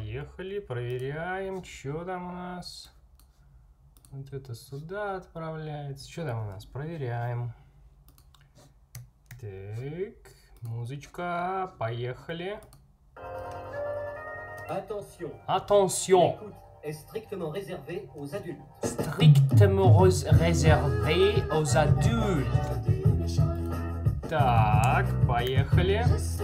поехали, проверяем, что там у нас. Вот это сюда отправляется. Что там у нас? Проверяем. Так, музычка, поехали. Attention. Strictement réservé aux adultes. Strictement réservé aux adultes. Так, поехали.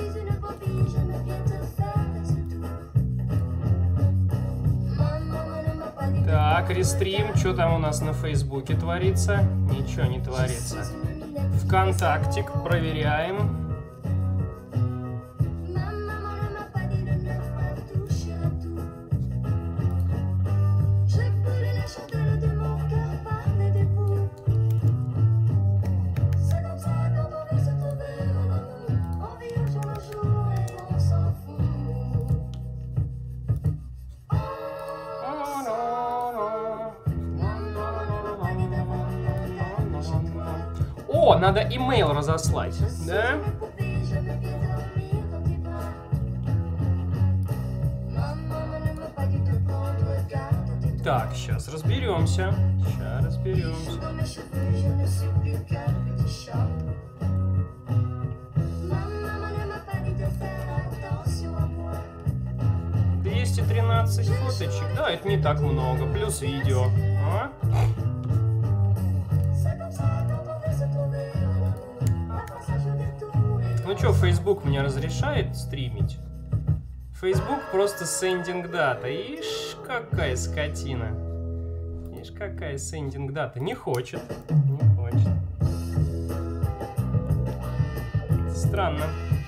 Так, рестрим, что там у нас на Фейсбуке творится? Ничего не творится. ВКонтактик, проверяем. О, надо имейл разослать, да? Так, сейчас разберемся. Сейчас разберемся. 213 фоточек. Да, это не так много. Плюс видео. А? Ну что, Facebook мне разрешает стримить? Facebook просто sending data. Ишь, какая скотина. Ишь, какая sending data. Не хочет. Не хочет. Странно.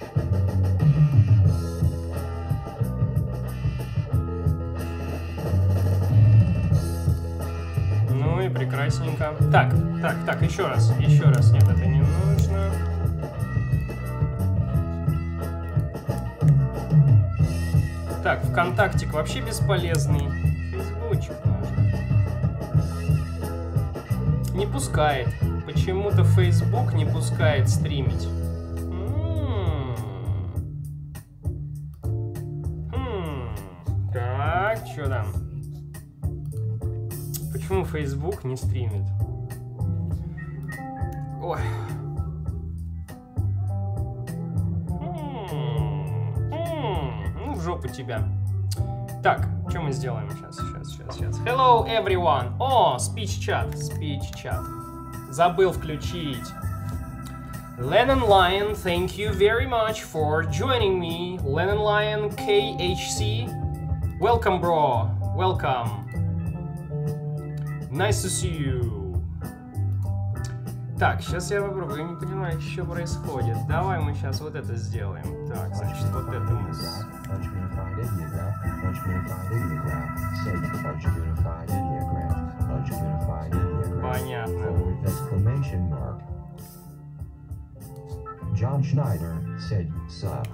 Ну и прекрасненько. Так, еще раз. Еще раз. Нет, это не нужно. Так, ВКонтактик вообще бесполезный. Фейсбучик нужно. Не пускает. Почему-то Facebook не пускает стримить. Так, что там? Почему Facebook не стримит? Ой. Ну, в жопу тебя. Так, что мы сделаем сейчас? Сейчас. Hello, everyone. О, speech chat. Забыл включить. Lennon Lion, thank you very much for joining me. Lennon Lion KHC. Welcome, bro. Welcome. Nice to see you. Так, сейчас я попробую. Я не понимаю, что происходит. Давай мы сейчас вот это сделаем. Так, значит, вот это мы... Понятно. John Schneider said sup.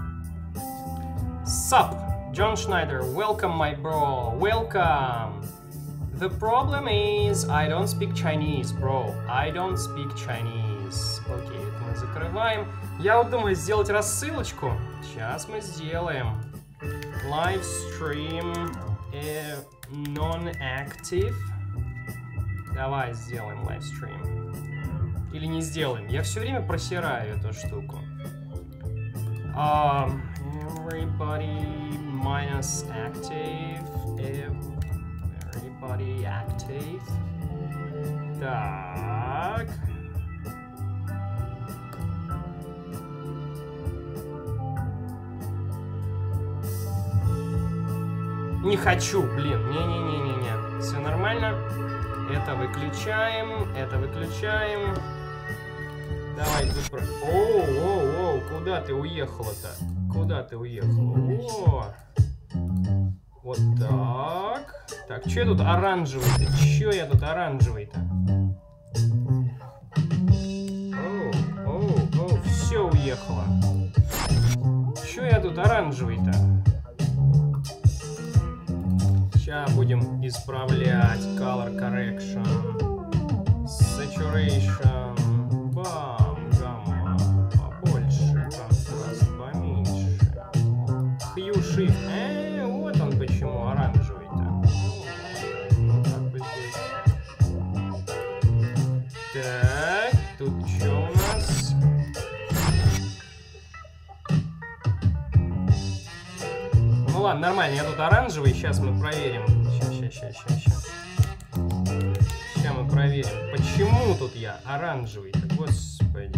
Sup, John Schneider. Welcome, my bro. Welcome. The problem is I don't speak Chinese, bro. I don't speak Chinese. Окей, это мы закрываем. Я вот думаю сделать рассылочку. Сейчас мы сделаем. Live stream non-active. Давай сделаем лайвстрим. Или не сделаем. Я все время просираю эту штуку. Everybody minus active. Everybody active. Так. Не хочу, блин. Не-не-не-не-не. Все нормально. Это выключаем. Это выключаем. Давай тут... Оу, куда ты уехала-то? Куда ты уехала? О! Вот так. Так, что я тут оранжевый-то? Че я тут оранжевый-то? Оу, все уехало. Че я тут оранжевый-то? Сейчас будем исправлять. Color correction. Saturation. Бам, гамма. Побольше. Контраст поменьше. Hue shift. Вот он, ладно, нормально, я тут оранжевый, сейчас мы проверим. Сейчас мы проверим, почему тут я оранжевый-то, господи.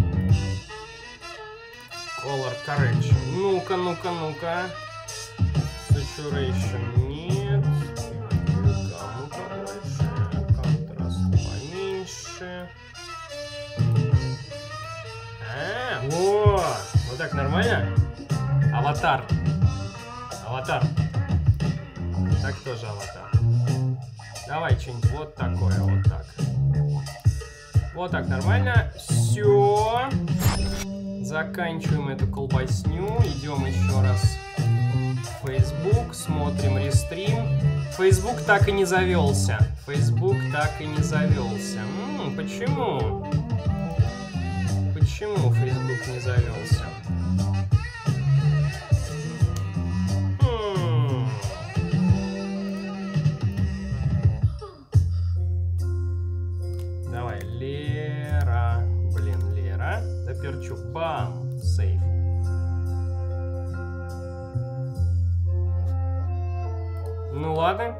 Color correction. Ну-ка, ну-ка, ну-ка. Saturation нет. Ну-ка больше. Контраст поменьше. Вот так нормально? Аватар. Аватар. Так тоже аватар. Давай что-нибудь вот такое, вот так. Вот так нормально. Все. Заканчиваем эту колбасню. Идем еще раз в Facebook. Смотрим рестрим. Facebook так и не завелся. Facebook так и не завелся. Почему? Почему Facebook не завелся? Давай, Лера. Блин, Лера. Допирчук. Бам. Сейф. Ну ладно.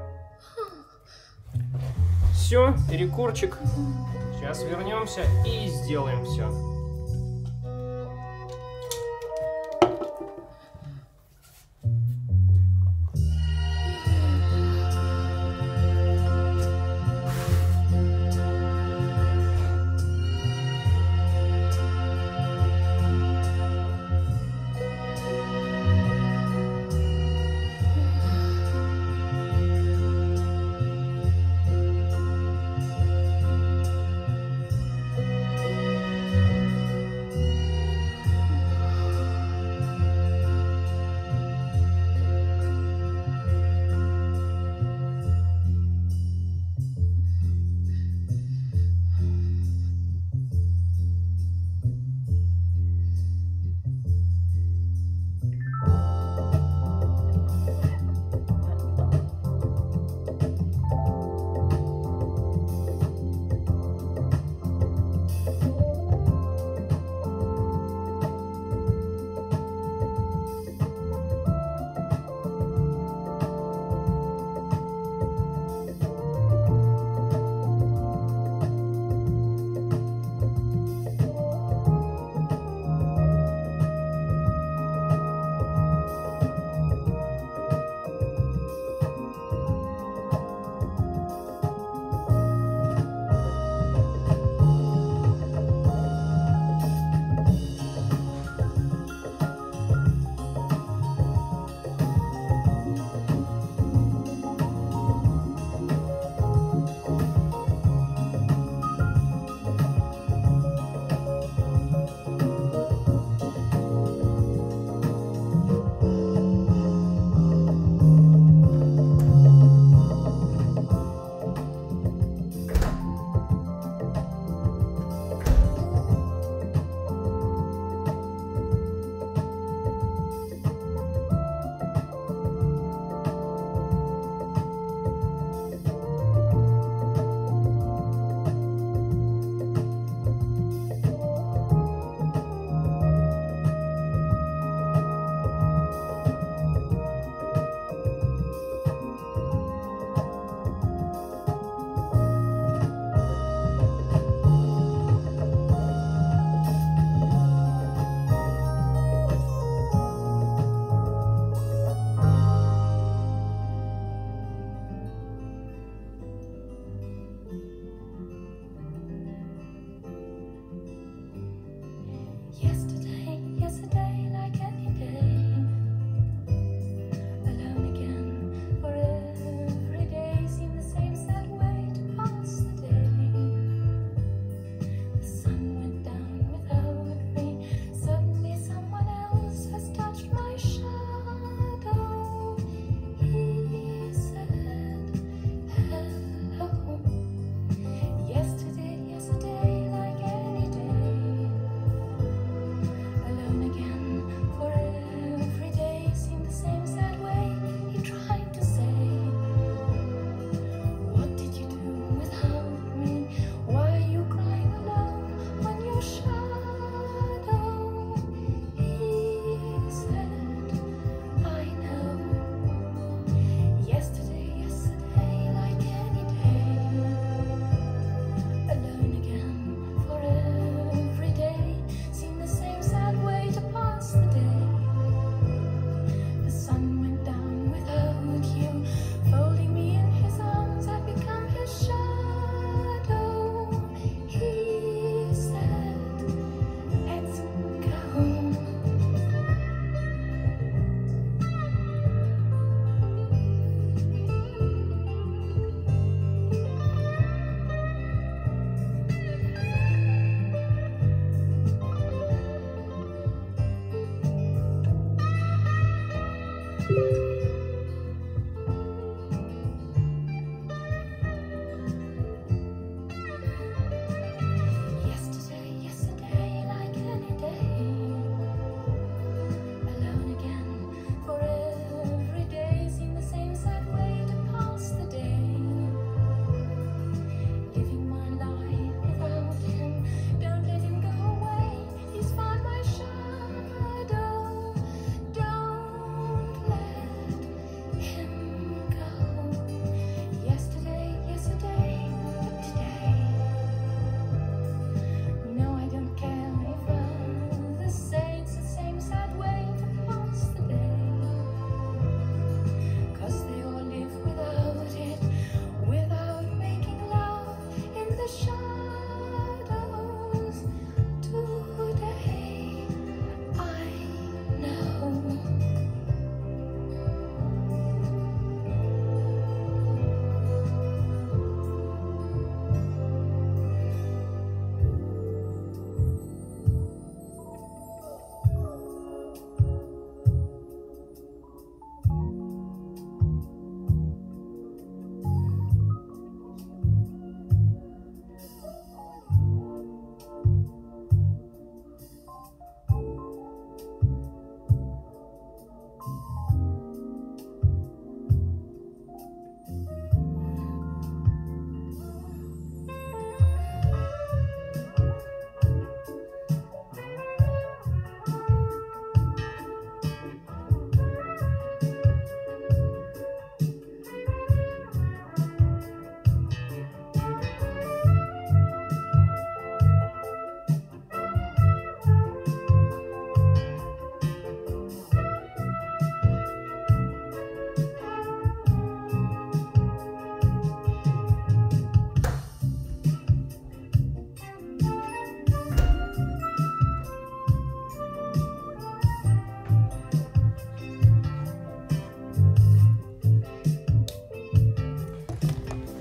Все, перекурчик. Сейчас вернемся и сделаем все.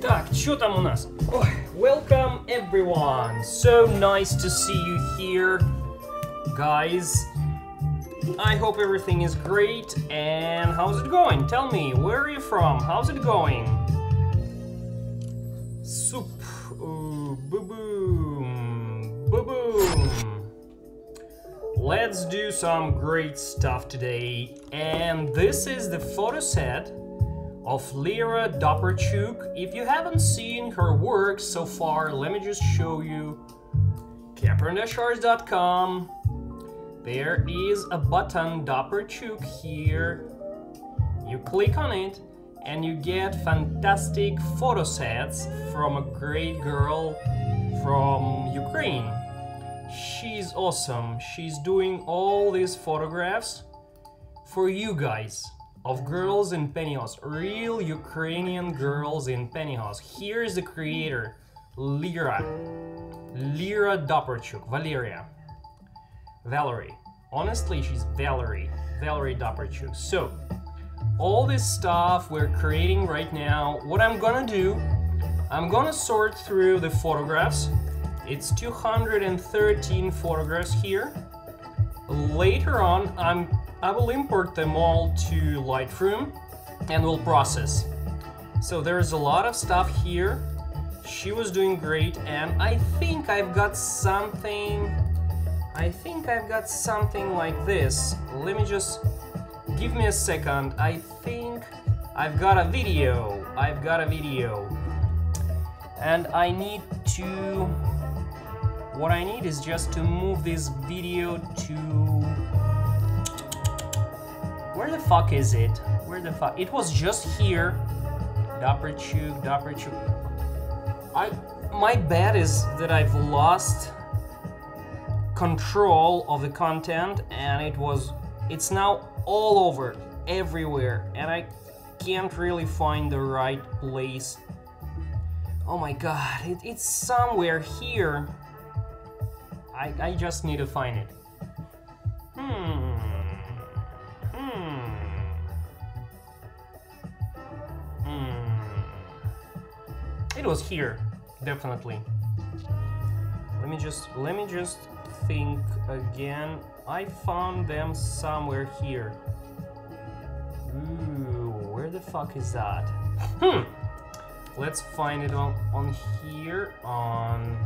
Так, что там у нас? Ой, welcome everyone. So nice to see you here, guys. I hope everything is great. And how's it going? Tell me, where are you from? How's it going? Soup. Boom. Boom. Let's do some great stuff today. And this is the photo set of LERA DOPIRCHUK. If you haven't seen her work so far, let me just show you. Caprandashars.com. There is a button DOPIRCHUK here. You click on it and you get fantastic photo sets from a great girl from Ukraine. She's awesome. She's doing all these photographs for you guys of girls in pantyhose, real Ukrainian girls in pantyhose. Here is the creator, LERA DOPIRCHUK, Valerie. Honestly, she's Valerie DOPIRCHUK. So, all this stuff we're creating right now, what I'm gonna do, I'm gonna sort through the photographs. It's 213 photographs here. Later on, I will import them all to Lightroom and we'll process. So there's a lot of stuff here. She was doing great, and I think I've got something like this. Let me just, give me a second. I think I've got a video. And I need to, what I need is just to move this video to, where the fuck is it? It was just here. DOPIRCHUK. My bad is that I've lost control of the content, and it's now all over, everywhere, and I can't really find the right place. Oh my god, it's somewhere here. I just need to find it. It was here, definitely. Let me just think again. I found them somewhere here. Ooh, where the fuck is that? Let's find it on here, on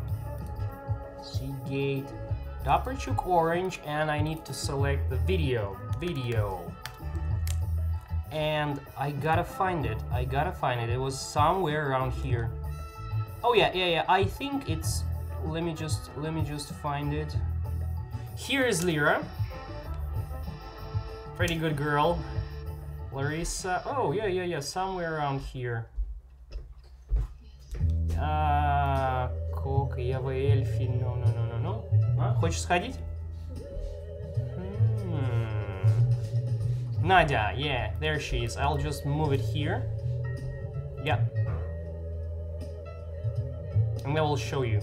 Seagate. DOPIRCHUK orange, and I need to select the video. And I gotta find it. It was somewhere around here. Oh yeah. I think it's, let me just find it. Here is LERA. Pretty good girl. Larissa. Oh yeah, somewhere around here. Кок, я в эльфе. No. Хочешь сходить? Nadia, yeah, there she is. I'll just move it here. Yeah. And I will show you.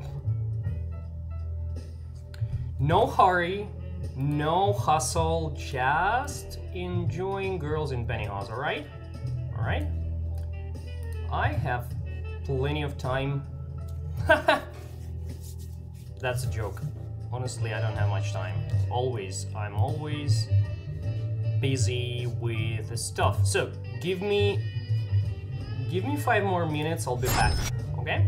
No hurry, no hustle, just enjoying girls in pantyhose, alright? Alright? I have plenty of time. That's a joke. Honestly, I don't have much time. I'm always busy with stuff. So give me 5 more minutes, I'll be back, okay?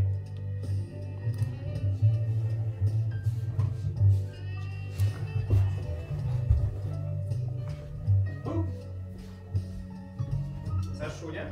Сашуня.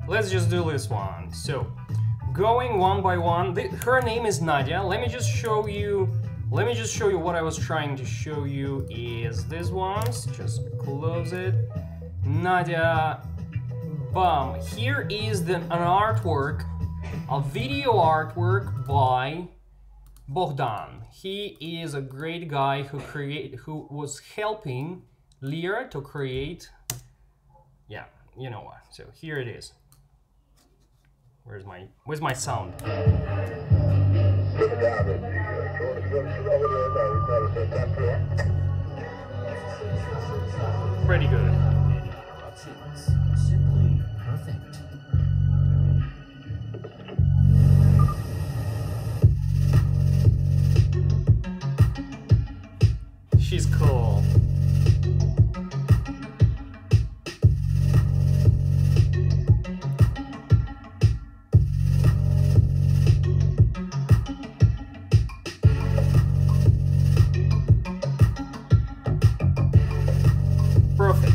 let's just do this one. So, going one by one. Her name is Nadia. Let me just show you what I was trying to show you is this ones. Just close it. Nadia, bam. Here is an artwork, a video artwork by Bogdan. He is a great guy who was helping LERA to create, yeah, you know what. So here it is. Where's my sound? Pretty good. Simply perfect. She's cool. Perfect.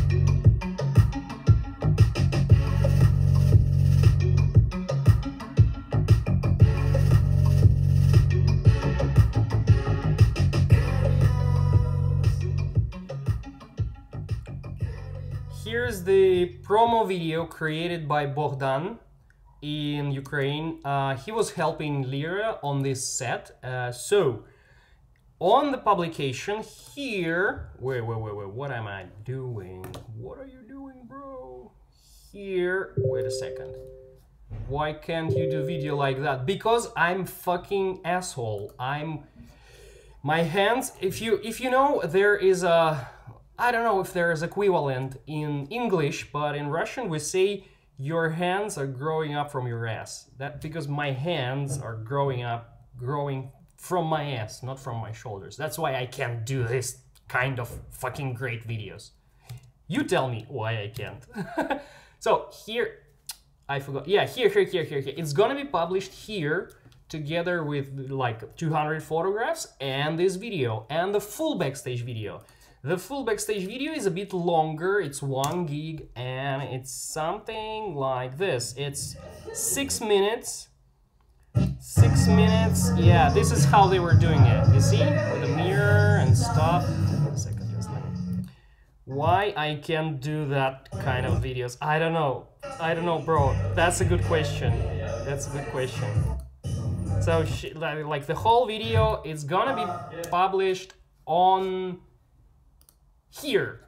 Here's the promo video created by Bogdan in Ukraine. He was helping LERA on this set. So, on the publication here... Wait, what am I doing? What are you doing, bro? Here... Wait a second. Why can't you do video like that? Because I'm fucking asshole. My hands... If you know, there is a... I don't know if there is equivalent in English, but in Russian we say your hands are growing up from your ass. That because my hands are growing from my ass, not from my shoulders. That's why I can't do this kind of fucking great videos. You tell me why I can't. So here, I forgot. Yeah, here. It's gonna be published here together with like 200 photographs and this video and the full backstage video. The full backstage video is a bit longer, it's 1 gig, and it's something like this. It's 6 minutes. 6 minutes, yeah, this is how they were doing it. You see? With a mirror and stuff. Wait a second, just let me... Why I can't do that kind of videos? I don't know, bro. That's a good question. That's a good question. So, like the whole video is gonna be published on... here.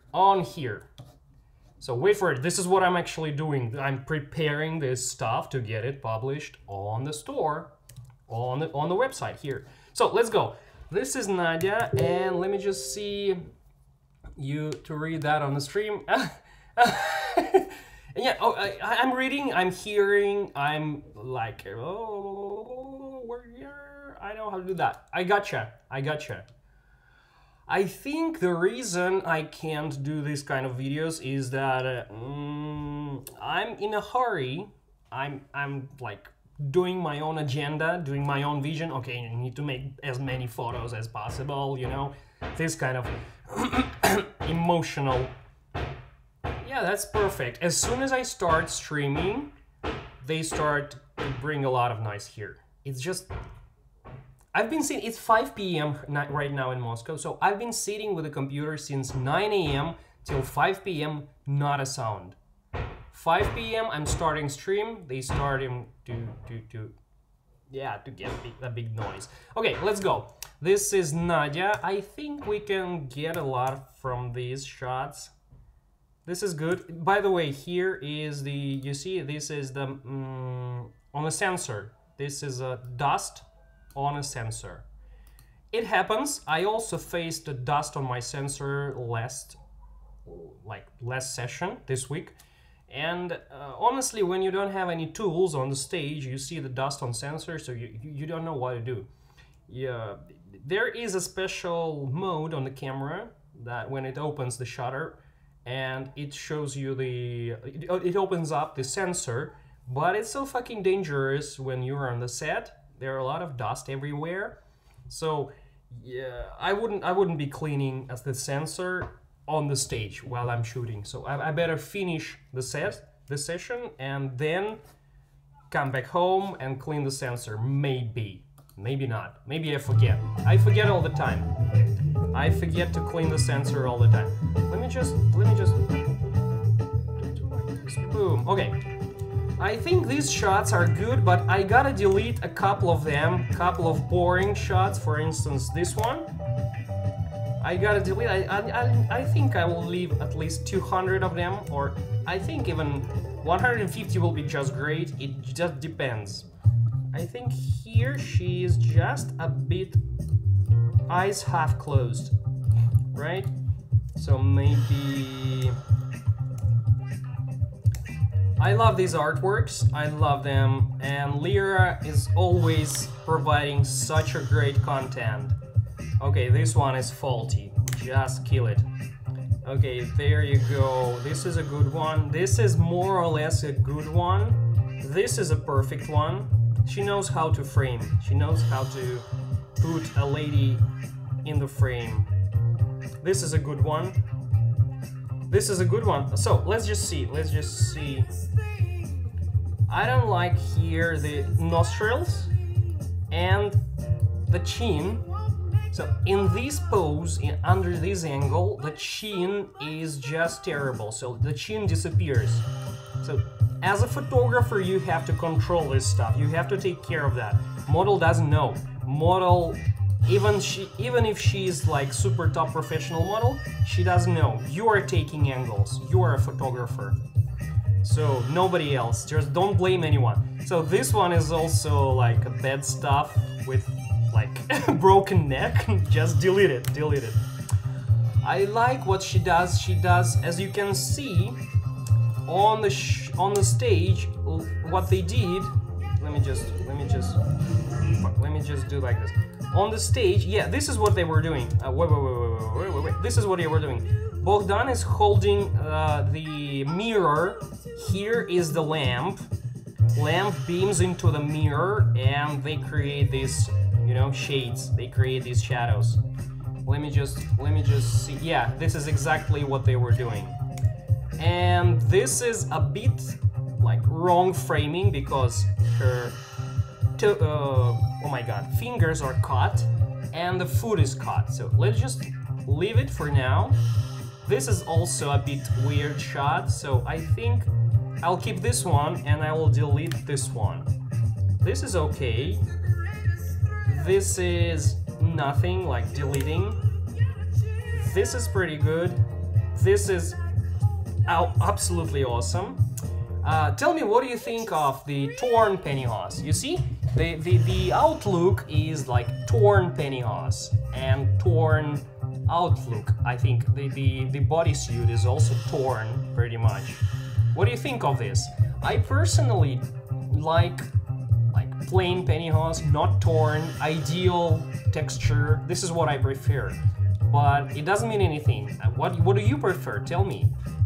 So wait for it. This is what I'm actually doing. I'm preparing this stuff to get it published on the store, on the website here. So let's go. This is Nadia, and let me just see you to read that on the stream. Yeah. Oh, I'm reading. I'm hearing. I'm like, oh, I know how to do that. I gotcha. I think the reason I can't do this kind of videos is that I'm in a hurry. I'm like doing my own agenda, doing my own vision. Okay, I need to make as many photos as possible, you know, this kind of emotional. Yeah, that's perfect. As soon as I start streaming, they start to bring a lot of noise here. It's just... I've been sitting, it's 5 p.m. right now in Moscow, so I've been sitting with the computer since 9 a.m. till 5 p.m., not a sound. 5 p.m. I'm starting stream, they starting to get a big noise. Okay, let's go. This is Nadia. I think we can get a lot from these shots. This is good. By the way, here is the, you see, this is the, on the sensor. This is a dust on a sensor. It happens. I also faced the dust on my sensor last session this week, and honestly, when you don't have any tools on the stage, you see the dust on sensor, so you don't know what to do. Yeah, there is a special mode on the camera that when it opens the shutter and it shows you it opens up the sensor, but it's so fucking dangerous when you're on the set. There are a lot of dust everywhere, so yeah, I wouldn't be cleaning as the sensor on the stage while I'm shooting. So I better finish the set the session and then come back home and clean the sensor. Maybe. Maybe not. Maybe I forget. I forget all the time. I forget to clean the sensor all the time. Let me just boom. Okay. I think these shots are good, but I gotta delete a couple of them, couple of boring shots. For instance, this one. I gotta delete. I think I will leave at least 200 of them, or I think even 150 will be just great. It just depends. I think here she is just a bit eyes half closed, right? So maybe. I love these artworks, I love them, and LERA is always providing such a great content. Okay, this one is faulty, just kill it. Okay, there you go, this is a good one, this is more or less a good one, this is a perfect one. She knows how to frame, she knows how to put a lady in the frame. This is a good one. This is a good one. So let's just see. I don't like here the nostrils and the chin. So in this pose, under this angle, the chin is just terrible. So the chin disappears. So as a photographer, you have to control this stuff. You have to take care of that. Model doesn't know. Model, even if she's like super top professional model, she doesn't know. You are taking angles. You are a photographer. So nobody else. Just don't blame anyone. So this one is also like a bad stuff with like broken neck. Just delete it. Delete it. I like what she does. She does, as you can see, on the stage, what they did. Let me just do like this. On the stage, yeah, this is what they were doing. Wait. This is what they were doing. Bogdan is holding the mirror. Here is the lamp. Lamp beams into the mirror, and they create these, you know, shades. They create these shadows. Let me just see. Yeah, this is exactly what they were doing. And this is a bit like wrong framing because her oh my god, fingers are caught and the foot is caught. So let's just leave it for now. This is also a bit weird shot, so I think I'll keep this one and I will delete this one. This is okay. This is nothing, like deleting. This is pretty good. This is absolutely awesome. Tell me, what do you think of the torn pantyhose? You see, the outlook is like torn pantyhose and torn outlook. I think the bodysuit is also torn pretty much. What do you think of this? I personally like plain pantyhose, not torn, ideal texture. This is what I prefer, but it doesn't mean anything. What do you prefer? Tell me.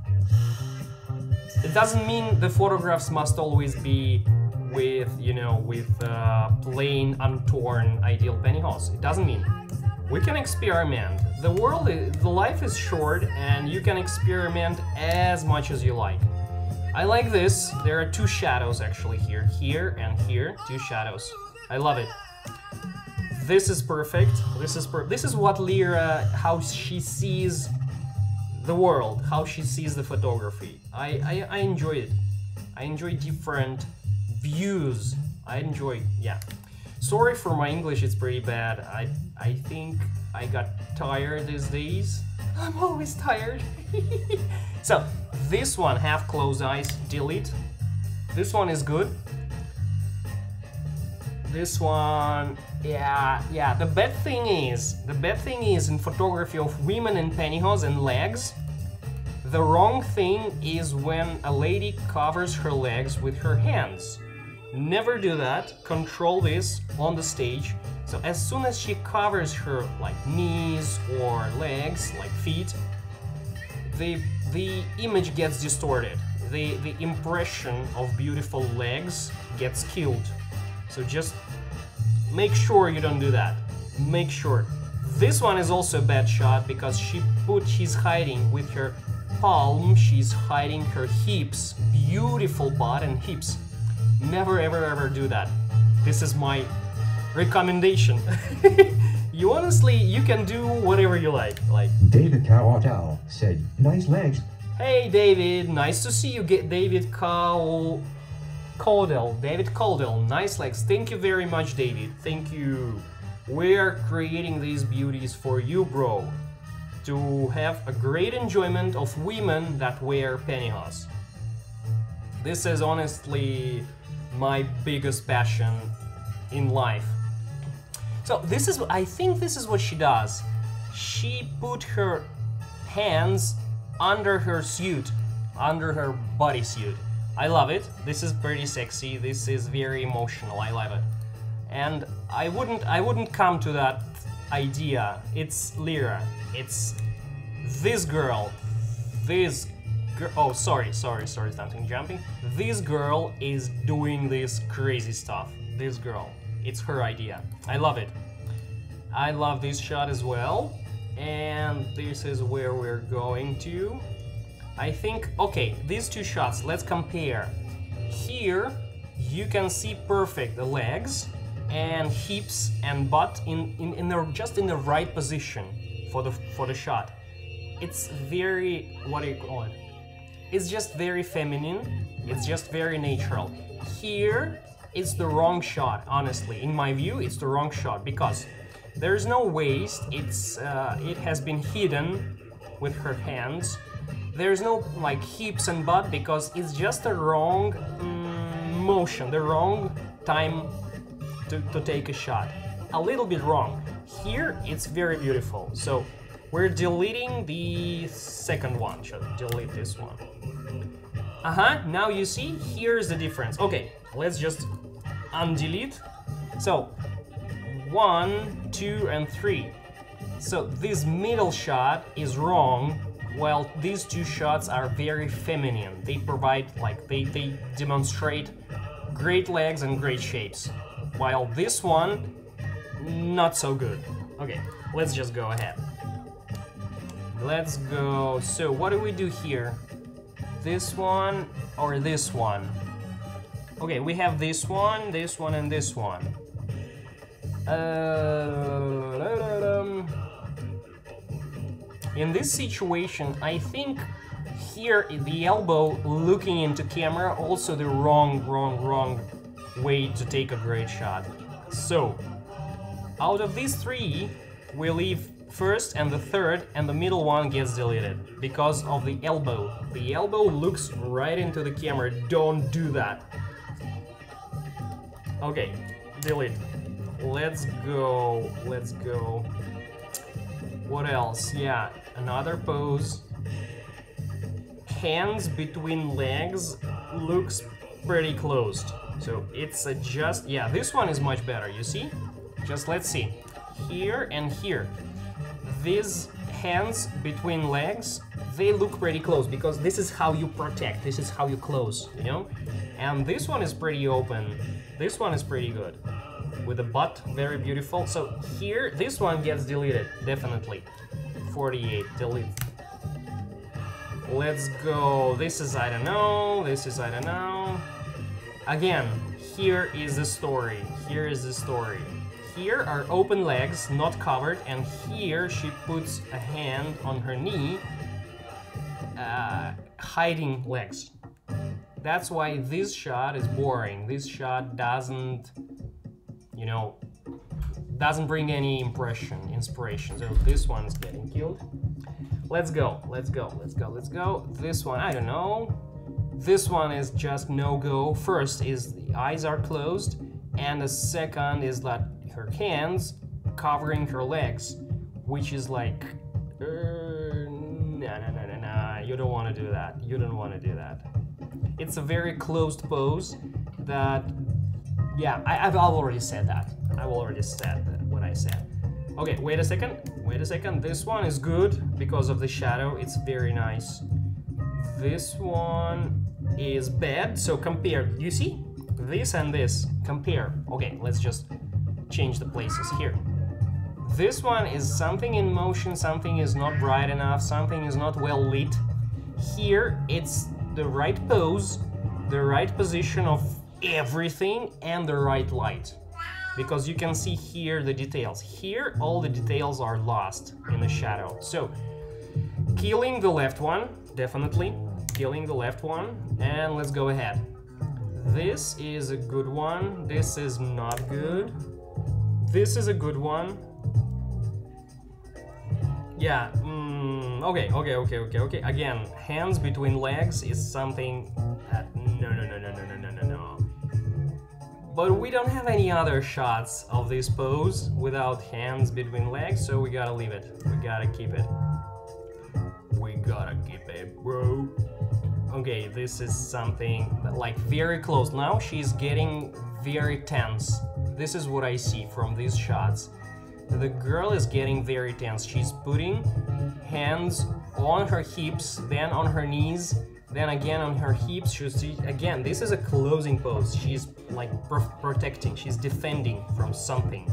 It doesn't mean the photographs must always be with, you know, with plain, untorn, ideal pantyhose. It doesn't mean. We can experiment. The life is short, and you can experiment as much as you like. I like this. There are two shadows actually here, and here, two shadows. I love it. This is perfect. This is what LERA, how she sees the world, how she sees the photography. I enjoy it. I enjoy different views. I enjoy, yeah. Sorry for my English, it's pretty bad. I think I got tired these days. I'm always tired. So, this one, half closed eyes, delete. This one is good. This one, yeah. The bad thing is in photography of women in pantyhose and legs, the wrong thing is when a lady covers her legs with her hands. Never do that. Control this on the stage. So as soon as she covers her like knees or legs, like feet, the image gets distorted. The impression of beautiful legs gets killed. So just make sure you don't do that. Make sure. This one is also a bad shot because she's hiding with her palm, she's hiding her hips. Beautiful butt and hips. Never ever ever do that. This is my recommendation. You honestly, you can do whatever you like. David Cowell said, nice legs. Hey David, nice to see you. David Cowell. David Caldwell, nice legs. Thank you very much, David. Thank you. We're creating these beauties for you, bro. To have a great enjoyment of women that wear pantyhose. This is honestly my biggest passion in life. So this is, I think this is what she does. She put her hands under her suit, under her bodysuit. I love it. This is pretty sexy. This is very emotional. I love it. And I wouldn't come to that idea. It's LERA. It's this girl. Oh, sorry, something jumping. This girl is doing this crazy stuff. This girl. It's her idea. I love it. I love this shot as well. And this is where we're going to. I think, okay, these two shots, let's compare. Here, you can see perfect the legs and hips and butt just in the right position for the shot. It's very, what do you call it? It's just very feminine. It's just very natural. Here, it's the wrong shot, honestly. In my view, it's the wrong shot because there's no waist. It has been hidden with her hands. There's no like hips and butt because it's just the wrong motion, the wrong time to take a shot. A little bit wrong. Here it's very beautiful. So we're deleting the second one. Should delete this one. Now you see, here's the difference. Okay, let's just undelete. So 1, 2, and 3. So this middle shot is wrong. While these two shots are very feminine. They provide, like, they demonstrate great legs and great shapes. While this one, not so good. Okay, let's just go ahead. Let's go. So what do we do here? This one or this one? Okay, we have this one, and this one. In this situation, I think here the elbow looking into camera also the wrong way to take a great shot. So, out of these three, we leave first and the third, and the middle one gets deleted because of the elbow. The elbow looks right into the camera. Don't do that. Okay, delete. Let's go. What else? Yeah, another pose. Hands between legs looks pretty closed. So it's just, yeah, this one is much better, you see? Just let's see. Here and here. These hands between legs, they look pretty close because this is how you protect, this is how you close, you know? And this one is pretty open. This one is pretty good. With the butt, very beautiful. So here, this one gets deleted, definitely. 48, delete. Let's go. This is I don't know, this is I don't know. Again, here is the story. Here is the story. Here are open legs, not covered, and here she puts a hand on her knee, hiding legs. That's why this shot is boring. This shot doesn't, you know, doesn't bring any inspiration. So this one's getting killed. Let's go. This one, I don't know. This one is just no-go. First is the eyes are closed, and the second is that her hands covering her legs, which is like, nah, you don't want to do that. You don't want to do that. It's a very closed pose that, yeah, I've already said that. I've already said that, what I said. Okay, wait a second. This one is good because of the shadow. It's very nice. This one is bad, so compare. You see? This and this. Compare. Okay, let's just change the places here. This one is something in motion, something is not bright enough, something is not well lit. Here, it's the right pose, the right position of everything, and the right light. Because you can see here the details. Here, all the details are lost in the shadow. So, killing the left one, definitely. Killing the left one, and let's go ahead. This is a good one. This is not good. This is a good one. Yeah, okay. Again, hands between legs is something that no. But we don't have any other shots of this pose without hands between legs, so we gotta leave it. We gotta keep it. We gotta keep it, bro. Okay, this is something that, like, very close. Now she's getting very tense. This is what I see from these shots. The girl is getting very tense. She's putting hands on her hips, then on her knees, then again on her hips. Again, this is a closing pose. She's like protecting, she's defending from something.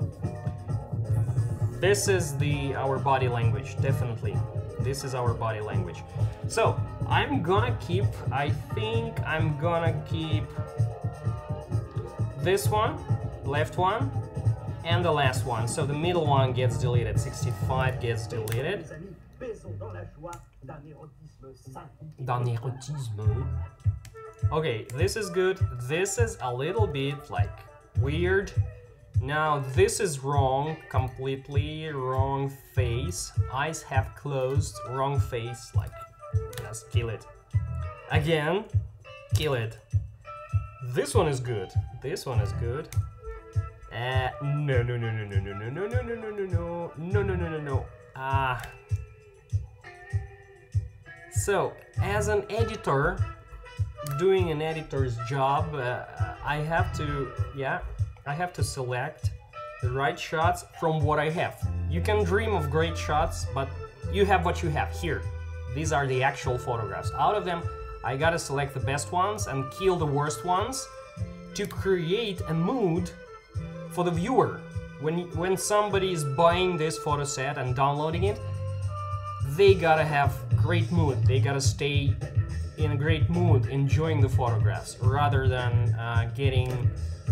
This is our body language, definitely. This is our body language. So, I think I'm gonna keep this one, left one, and the last one. So the middle one gets deleted. 65 gets deleted. D'un érotisme. Okay, this is good. This is a little bit like weird. Now this is wrong, completely wrong face. Eyes have closed, wrong face, like, just kill it. Again, kill it. This one is good. This one is good. No. So, as an editor, doing an editor's job, I have to select the right shots from what I have. You can dream of great shots, but you have what you have here. These are the actual photographs. Out of them, I gotta select the best ones and kill the worst ones to create a mood for the viewer. When somebody is buying this photo set and downloading it, they gotta have great mood. They gotta stay in a great mood, enjoying the photographs, rather than getting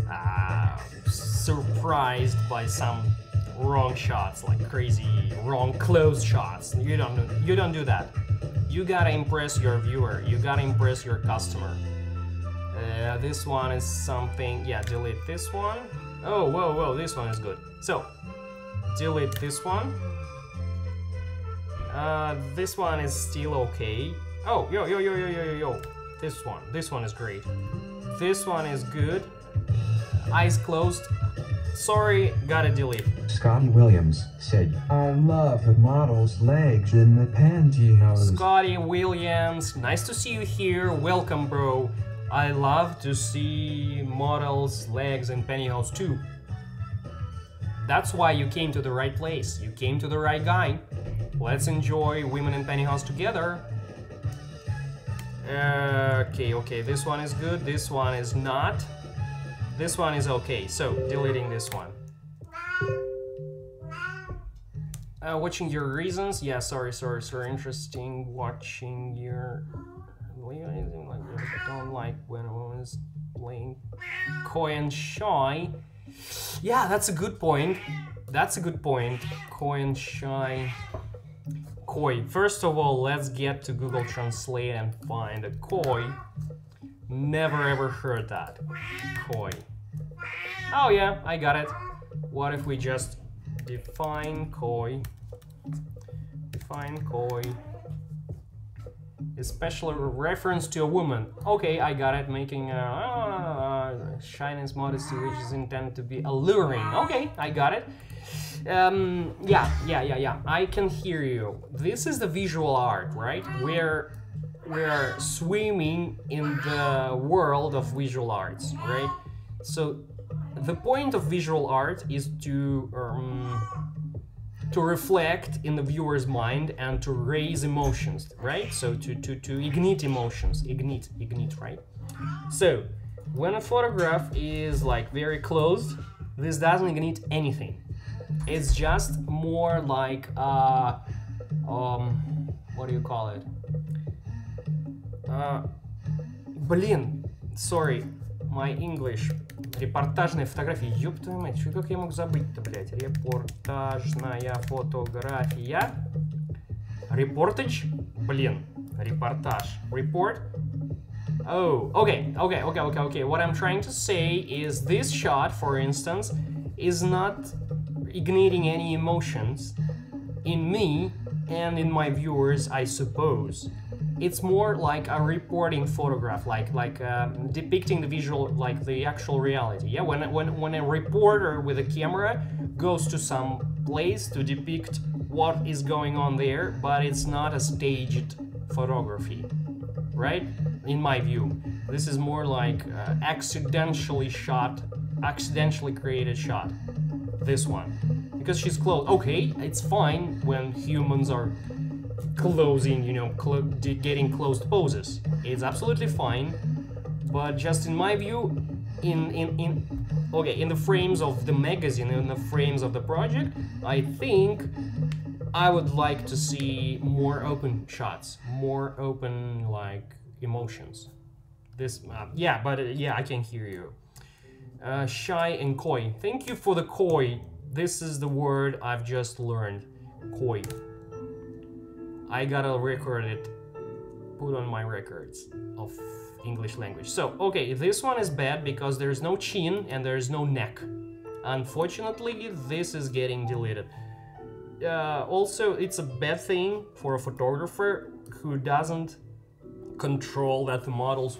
surprised by some wrong shots, like crazy wrong close shots. You don't do that. You gotta impress your viewer. You gotta impress your customer. This one is something. Yeah, delete this one. Oh, whoa, this one is good. So, delete this one. This one is still okay. Oh, yo. This one is great. This one is good. Eyes closed. Sorry, gotta delete. Scotty Williams said, I love the model's legs in the pantyhose. Scotty Williams, nice to see you here. Welcome, bro. I love to see models' legs in pantyhose too. That's why you came to the right place. You came to the right guy. Let's enjoy women in pantyhose together. Okay, this one is good. This one is not. This one is okay, so deleting this one. Watching your reasons. Yeah, sorry. Interesting. Watching your. I don't like when a woman is playing coy and shy. Yeah, that's a good point. Coy and shy. Coy. First of all, let's get to Google Translate and find a coy. Never ever heard that. Coy. Oh yeah, I got it. What if we just define coy? Define coy. Especially reference to a woman. Okay, I got it. Making shyness, modesty, which is intended to be alluring. Okay, I got it. Yeah. I can hear you. This is the visual art, right? We're swimming in the world of visual arts, right? So the point of visual art is to reflect in the viewer's mind and to raise emotions, right? So to ignite emotions, ignite, right? So when a photograph is like very closed, this doesn't ignite anything. It's just more like what do you call it? Блин, sorry, my English. Репортажные фотографии. Ёб твою мать, что как я мог забыть-то, блядь? Репортажная фотография. Reportage? Блин, репортаж. Report? Oh, okay. What I'm trying to say is this shot, for instance, is not igniting any emotions in me and in my viewers, I suppose. It's more like a reporting photograph, like depicting the visual, like the actual reality. Yeah, when a reporter with a camera goes to some place to depict what is going on there, but it's not a staged photography, right? In my view, this is more like accidentally created shot. This one, because she's close. Okay, it's fine when humans are closing, you know, getting closed poses. It's absolutely fine, but just in my view, in the frames of the magazine, in the frames of the project, I think I would like to see more open shots, more open like emotions. This, yeah, I can hear you. Shy and coy. Thank you for the coy. This is the word I've just learned. Coy. I gotta record it, put on my records of English language. So, okay, this one is bad because there's no chin and there's no neck. Unfortunately, this is getting deleted. Also, it's a bad thing for a photographer who doesn't control that the model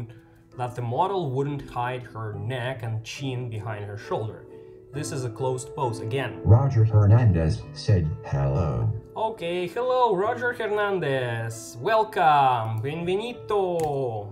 wouldn't hide her neck and chin behind her shoulder. This is a closed pose again. Roger Hernandez said hello. Okay, hello, Roger Hernandez. Welcome, bienvenido.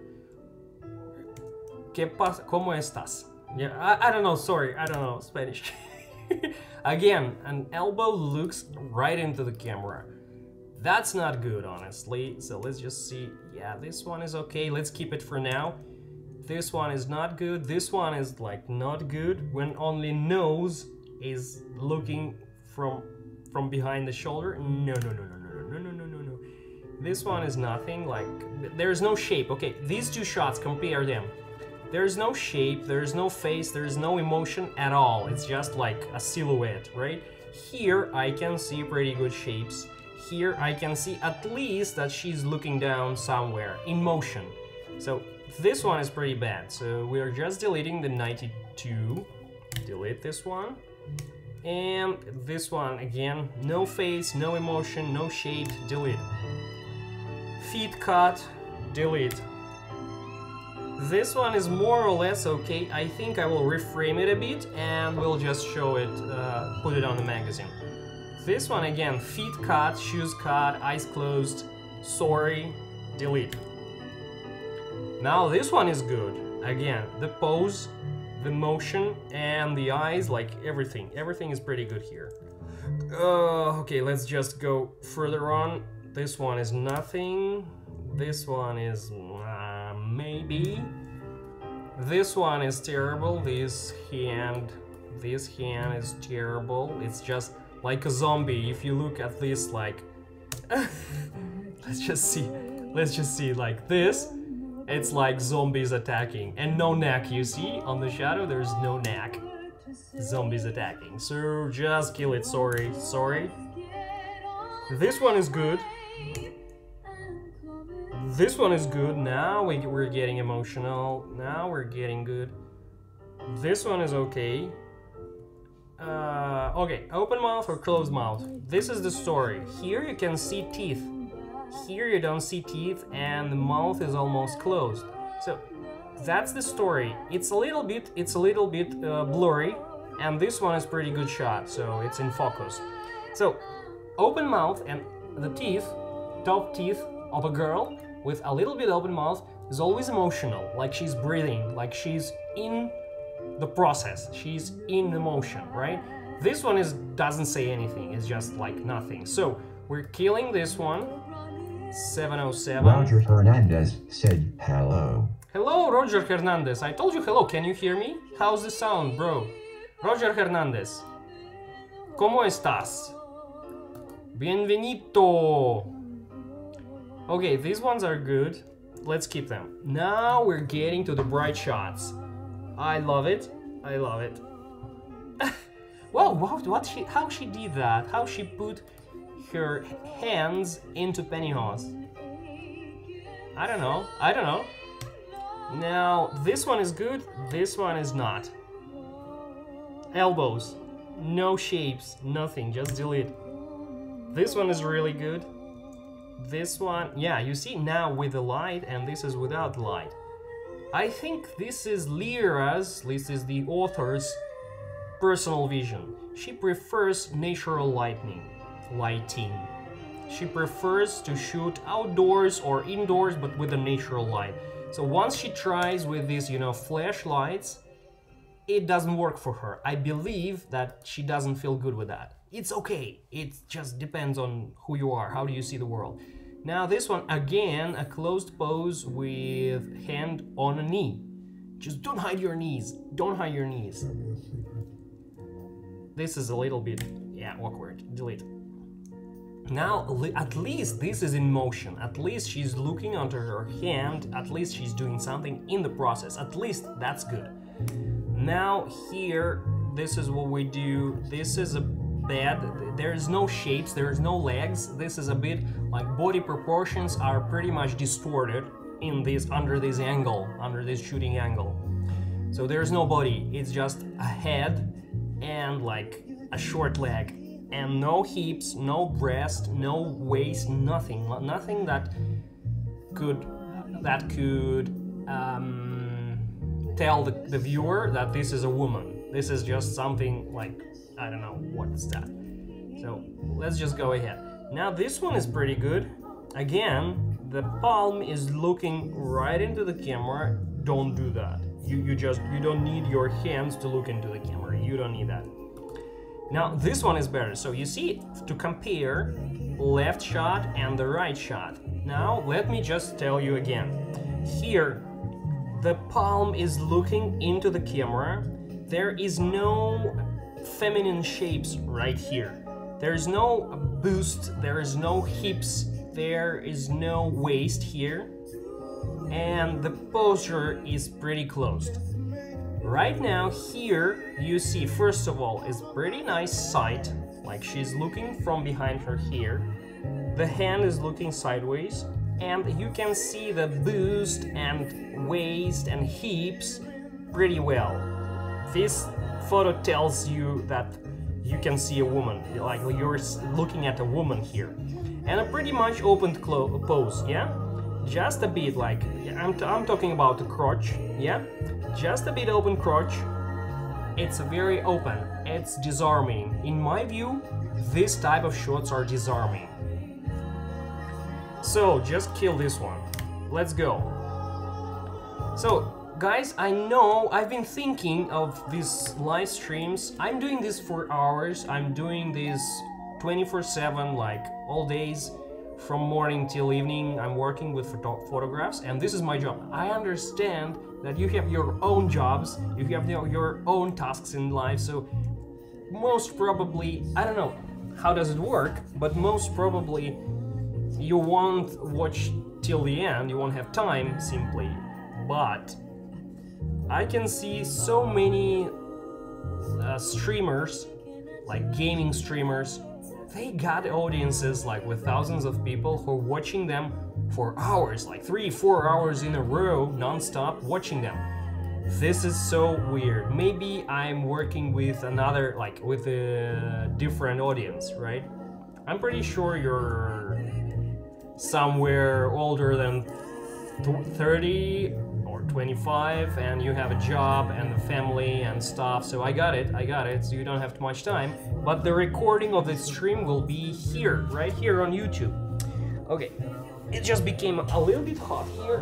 ¿Qué pasa? ¿Cómo estás? Yeah, I don't know, sorry, I don't know Spanish. Again, an elbow looks right into the camera. That's not good, honestly. So let's just see. Yeah, this one is okay. Let's keep it for now. This one is not good. This one is like not good when only nose is looking from behind the shoulder. No. This one is nothing. Like there's no shape. Okay, these two shots, compare them. There's no shape, there's no face, there's no emotion at all. It's just like a silhouette, right? Here I can see pretty good shapes. Here I can see at least that she's looking down somewhere in motion. So this one is pretty bad. So we're just deleting the 92. Delete this one. And this one again, no face, no emotion, no shape, delete. Feet cut, delete. This one is more or less okay. I think I will reframe it a bit and we'll just show it, put it on the magazine. This one again, feet cut, shoes cut, eyes closed, sorry, delete. Now this one is good. Again, the pose, the motion, and the eyes, like everything. Everything is pretty good here. Okay, let's just go further on. This one is nothing. This one is maybe. This one is terrible. This hand is terrible. It's just like a zombie. If you look at this, like, let's just see like this. It's like zombies attacking, and no neck. You see on the shadow, there's no neck. Zombies attacking. So just kill it. Sorry. This one is good. This one is good. Now we're getting emotional. Now we're getting good. This one is okay. Okay, open mouth or closed mouth. This is the story. Here you can see teeth. Here you don't see teeth and the mouth is almost closed. So that's the story. It's a little bit blurry, and this one is pretty good shot, so it's in focus. So open mouth and the teeth, top teeth of a girl with a little bit open mouth is always emotional, like she's breathing, like she's in the process, she's in the motion, right? This one doesn't say anything, it's just like nothing. So we're killing this one. 707. Roger Hernandez said hello. Hello, Roger Hernandez. I told you hello. Can you hear me? How's the sound, bro? Roger Hernandez. ¿Cómo estás? Bienvenido. Okay, these ones are good. let's keep them. Now we're getting to the bright shots. I love it. I love it. Well, how she did that? How she put her hands into pantyhose? I don't know. I don't know. Now this one is good. This one is not. Elbows, no shapes, nothing. Just delete. This one is really good. This one, yeah, you see now with the light, and this is without the light. I think this is LERA's, this is the author's personal vision. She prefers natural lighting. She prefers to shoot outdoors or indoors, but with a natural light. So once she tries with these, you know, flashlights, it doesn't work for her. I believe that she doesn't feel good with that. It's okay. It just depends on who you are. How do you see the world? Now this one, again, a closed pose with hand on a knee. Just don't hide your knees. Don't hide your knees. This is a little bit, yeah, awkward. Delete. Now, at least this is in motion. At least she's looking under her hand. At least she's doing something in the process. At least that's good. Now here, this is what we do. This is a bed. There's no shapes. There's no legs. This is a bit like body proportions are pretty much distorted in this, under this angle, under this shooting angle. So there's no body. It's just a head and like a short leg. And no hips, no breast, no waist, nothing that could tell the viewer that this is a woman. This is just something like, I don't know what's that. So let's just go ahead. Now this one is pretty good. Again, the palm is looking right into the camera. Don't do that. You don't need your hands to look into the camera. You don't need that. Now this one is better. So you see, to compare left shot and the right shot. Now let me just tell you again. Here, the palm is looking into the camera. There is no feminine shapes right here. There's no boost, there is no hips, there is no waist here. And the posture is pretty closed. Right now, here, you see, first of all, is pretty nice sight, like she's looking from behind her here. The hand is looking sideways, and you can see the boost and waist and hips pretty well. This photo tells you that you can see a woman, like you're looking at a woman here. And a pretty much opened pose, yeah? Just a bit like, I'm talking about the crotch, yeah? Just a bit open crotch. It's very open, it's disarming. In my view, this type of shots are disarming. So, just kill this one. Let's go. So, guys, I know I've been thinking of these live streams. I'm doing this for hours. I'm doing this 24/7, like all days. From morning till evening, I'm working with photographs, and this is my job. I understand that you have your own jobs, you have your own tasks in life, so most probably, I don't know how does it work, but most probably you won't watch till the end, you won't have time simply. But I can see so many streamers, like gaming streamers, they got audiences like with thousands of people who are watching them for hours, like 3-4 hours in a row, non-stop watching them. This is so weird. Maybe I'm working with another, like with a different audience, right? I'm pretty sure you're somewhere older than 30 or 25 and you have a job and a family and stuff, so I got it, so you don't have too much time. But the recording of the stream will be here, right here on YouTube. Okay, it just became a little bit hot here.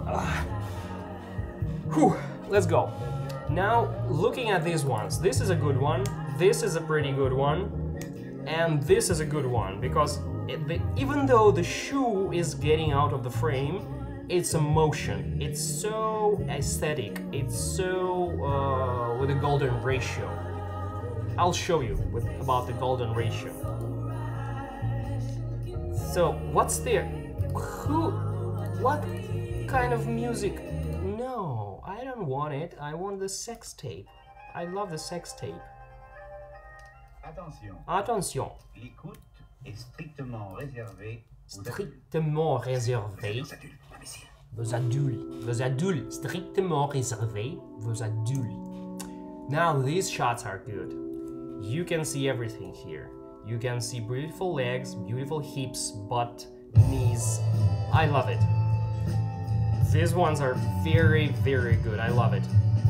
Whew, let's go. Now, looking at these ones, this is a good one, this is a pretty good one, and this is a good one, because even though the shoe is getting out of the frame, it's a motion. It's so aesthetic. It's so with a golden ratio. I'll show you about the golden ratio. So what's there? What? kind of music. No, I don't want it. I want the sex tape. I love the sex tape. Attention. Attention. L'écoute est strictement réservée aux Strictement réservé aux adultes. Vos adultes. Strictement réservé vos adultes. Now these shots are good. You can see everything here. You can see beautiful legs, beautiful hips, butt, knees. I love it. These ones are very, very good. I love it.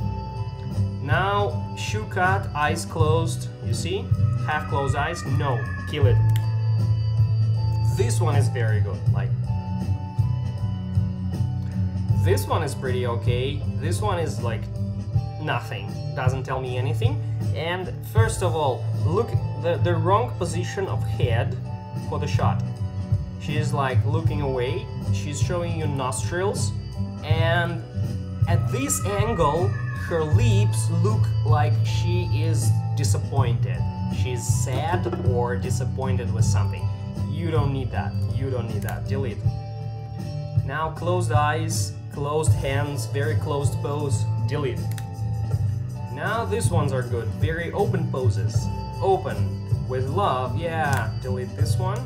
Now, shoe cut, eyes closed. You see? Half closed eyes. No, kill it. This one is very good. Like, this one is pretty okay. This one is like nothing. Doesn't tell me anything. And first of all, look the wrong position of head for the shot. She's like looking away. She's showing you nostrils. And at this angle, her lips look like she is disappointed. She's sad or disappointed with something. You don't need that. You don't need that. Delete. Now closed eyes, closed hands, very closed pose. Delete. Now these ones are good. Very open poses. Open. With love. Yeah. Delete this one.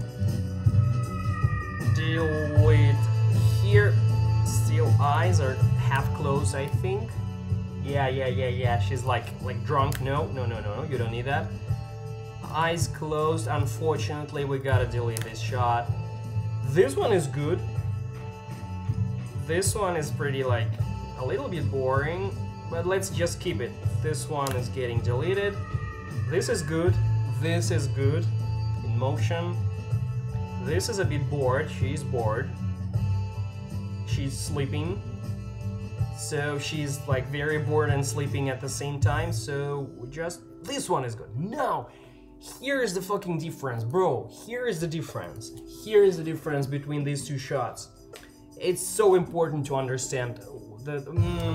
Delete here. Still eyes are half closed, I think. Yeah. She's like drunk. No. You don't need that. Eyes closed. Unfortunately, we gotta delete this shot. This one is good. This one is pretty like a little bit boring, but let's just keep it. This one is getting deleted. This is good. This is good. In motion. This is a bit bored. She's bored. She's sleeping. So she's like very bored and sleeping at the same time. So just this one is good. No! Here is the fucking difference, bro. Here is the difference. Here is the difference between these two shots. It's so important to understand the.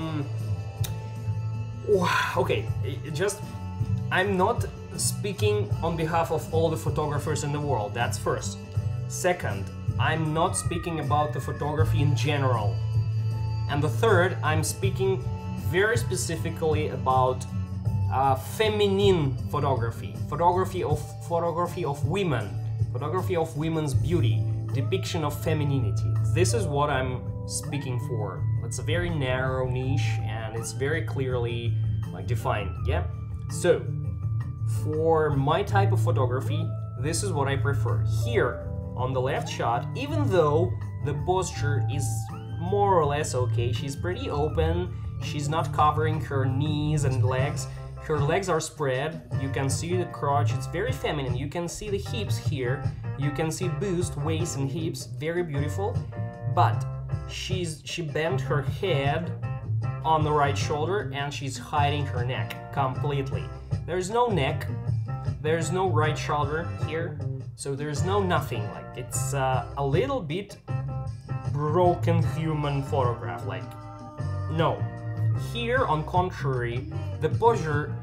Okay, I'm not speaking on behalf of all the photographers in the world. That's first. Second, I'm not speaking about the photography in general. And the third, I'm speaking very specifically about feminine photography, photography of women, photography of women's beauty, depiction of femininity. This is what I'm speaking for. It's a very narrow niche and it's very clearly like defined. Yeah. So for my type of photography, this is what I prefer. Here on the left shot, even though the posture is more or less okay, she's pretty open. She's not covering her knees and legs. Her legs are spread, you can see the crotch, it's very feminine, you can see the hips here, you can see boost, waist and hips, very beautiful, but she bent her head on the right shoulder and she's hiding her neck completely. There's no neck, there's no right shoulder here, so there's no nothing, like it's a little bit broken human photograph, like no. Here, on contrary, the pose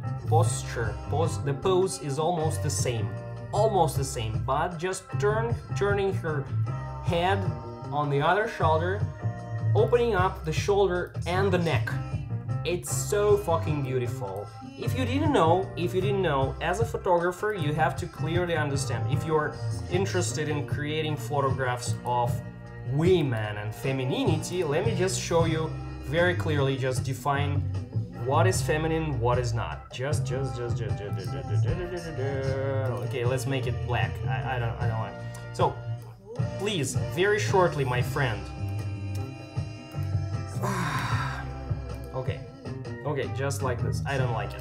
is almost the same, but just turning her head on the other shoulder, opening up the shoulder and the neck. It's so fucking beautiful. If you didn't know, as a photographer, you have to clearly understand. If you're interested in creating photographs of women and femininity, let me just show you very clearly, just define what is feminine, what is not. Just. Okay, let's make it black. I don't want. So, please, very shortly, my friend. Okay, just like this. I don't like it.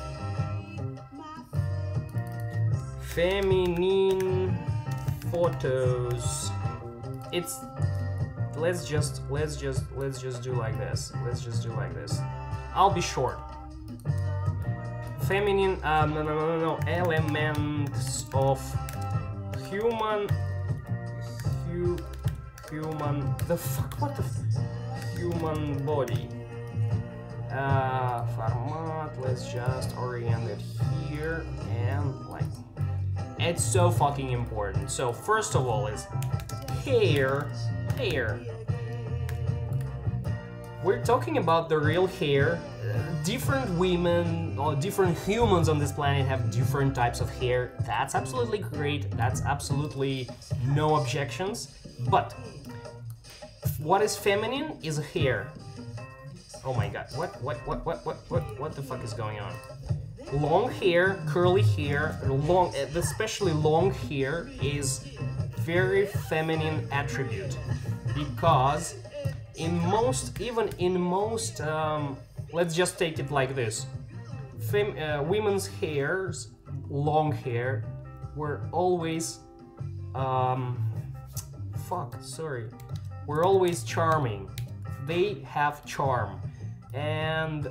Feminine photos. It's. Let's just do like this. Let's just do like this. I'll be short. Feminine, no, elements of human, human body. Format, let's just orient it here and like, it's so fucking important. So first of all is hair. We're talking about the real hair. Different women or different humans on this planet have different types of hair. That's absolutely great. That's absolutely no objections. But what is feminine is hair. Oh my god, what the fuck is going on? Long hair, curly hair, especially long hair is very feminine attribute because even in most, let's just take it like this. Women's hairs, long hair, were always, were always charming. They have charm. And,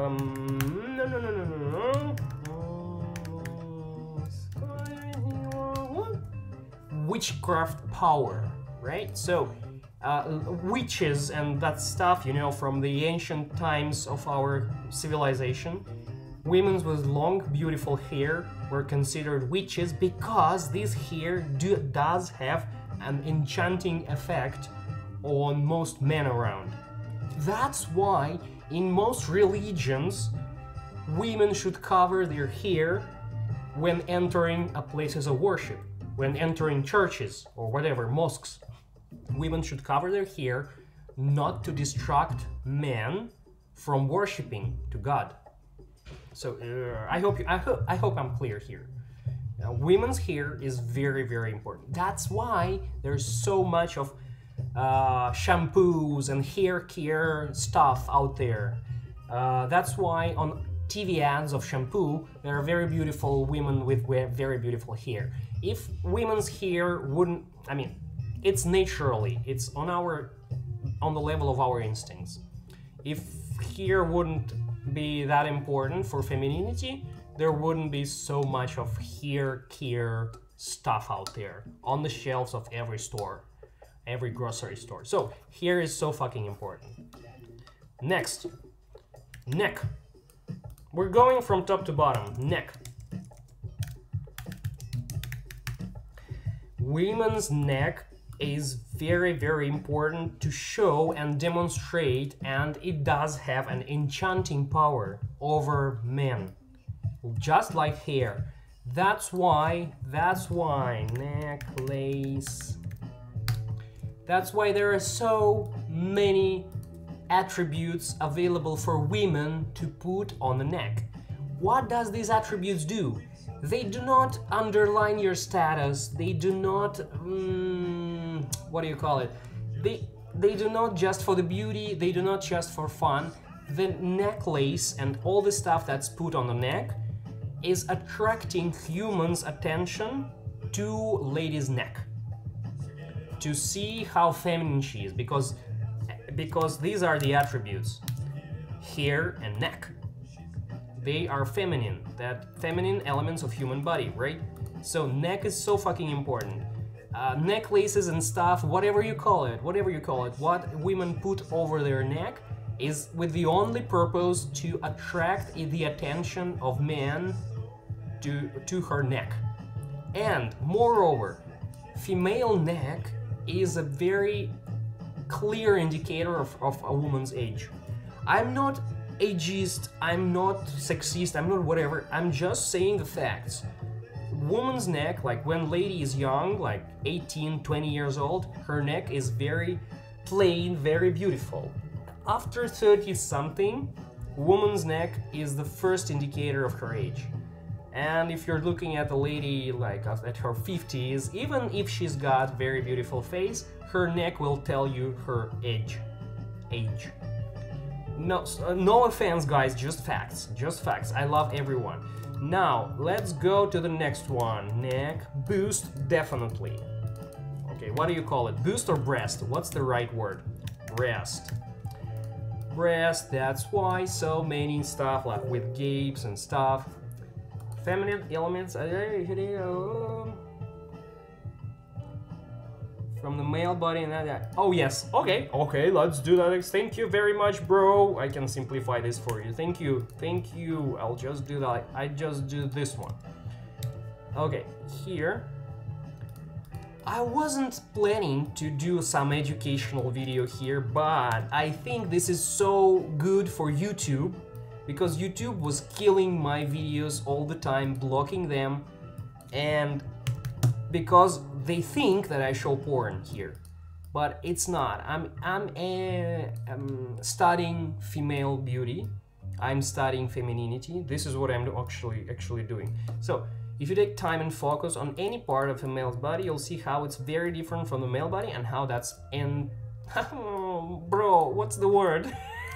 witchcraft power, right? So, witches and that stuff, you know, from the ancient times of our civilization, women with long, beautiful hair were considered witches because this hair does have an enchanting effect on most men around. That's why in most religions, women should cover their hair when entering places of worship, when entering churches or whatever, mosques. Women should cover their hair not to distract men from worshiping to God. So I hope I'm clear here. Women's hair is very, very important. That's why there's so much of shampoos and hair care stuff out there. That's why on TV ads of shampoo there are very beautiful women with very beautiful hair. If women's hair wouldn't, I mean, it's naturally, it's on the level of our instincts. If hair wouldn't be that important for femininity, there wouldn't be so much of hair care stuff out there on the shelves of every store, every grocery store. So hair is so fucking important. Next, neck. We're going from top to bottom. Neck. Women's neck is very, very important to show and demonstrate, and it does have an enchanting power over men, just like hair. That's why necklace. That's why there are so many attributes available for women to put on the neck. What does these attributes do? They do not underline your status. They do not, what do you call it? They do not just for the beauty. They do not just for fun. The necklace and all the stuff that's put on the neck is attracting humans' attention to ladies' neck, to see how feminine she is, because these are the attributes: hair and neck. They are feminine, that feminine elements of human body, right? So neck is so fucking important. Necklaces and stuff, whatever you call it, what women put over their neck is with the only purpose to attract the attention of men to her neck. And moreover, female neck is a very clear indicator of a woman's age. I'm not ageist, I'm not sexist, I'm not whatever, I'm just saying the facts. Woman's neck, like when lady is young, like 18, 20 years old, her neck is very plain, very beautiful. After 30 something, woman's neck is the first indicator of her age. And if you're looking at a lady like at her 50s, even if she's got very beautiful face, her neck will tell you her age. No offense, guys, just facts. I love everyone. Now, let's go to the next one. Neck, boost, definitely. Okay, what do you call it? Boost or breast? What's the right word? Breast. Breast, that's why so many stuff like with gapes and stuff. Feminine elements. From the male body and that. Oh yes, okay, let's do that. Thank you very much, bro. I can simplify this for you. Thank you. I'll just do that. I just do this one. Okay, here. I wasn't planning to do some educational video here, but I think this is so good for YouTube, because YouTube was killing my videos all the time, blocking them, and because they think that I show porn here, but it's not. I'm studying female beauty. I'm studying femininity. This is what I'm actually doing. So if you take time and focus on any part of a male's body, you'll see how it's very different from the male body and how that's in... Bro, what's the word?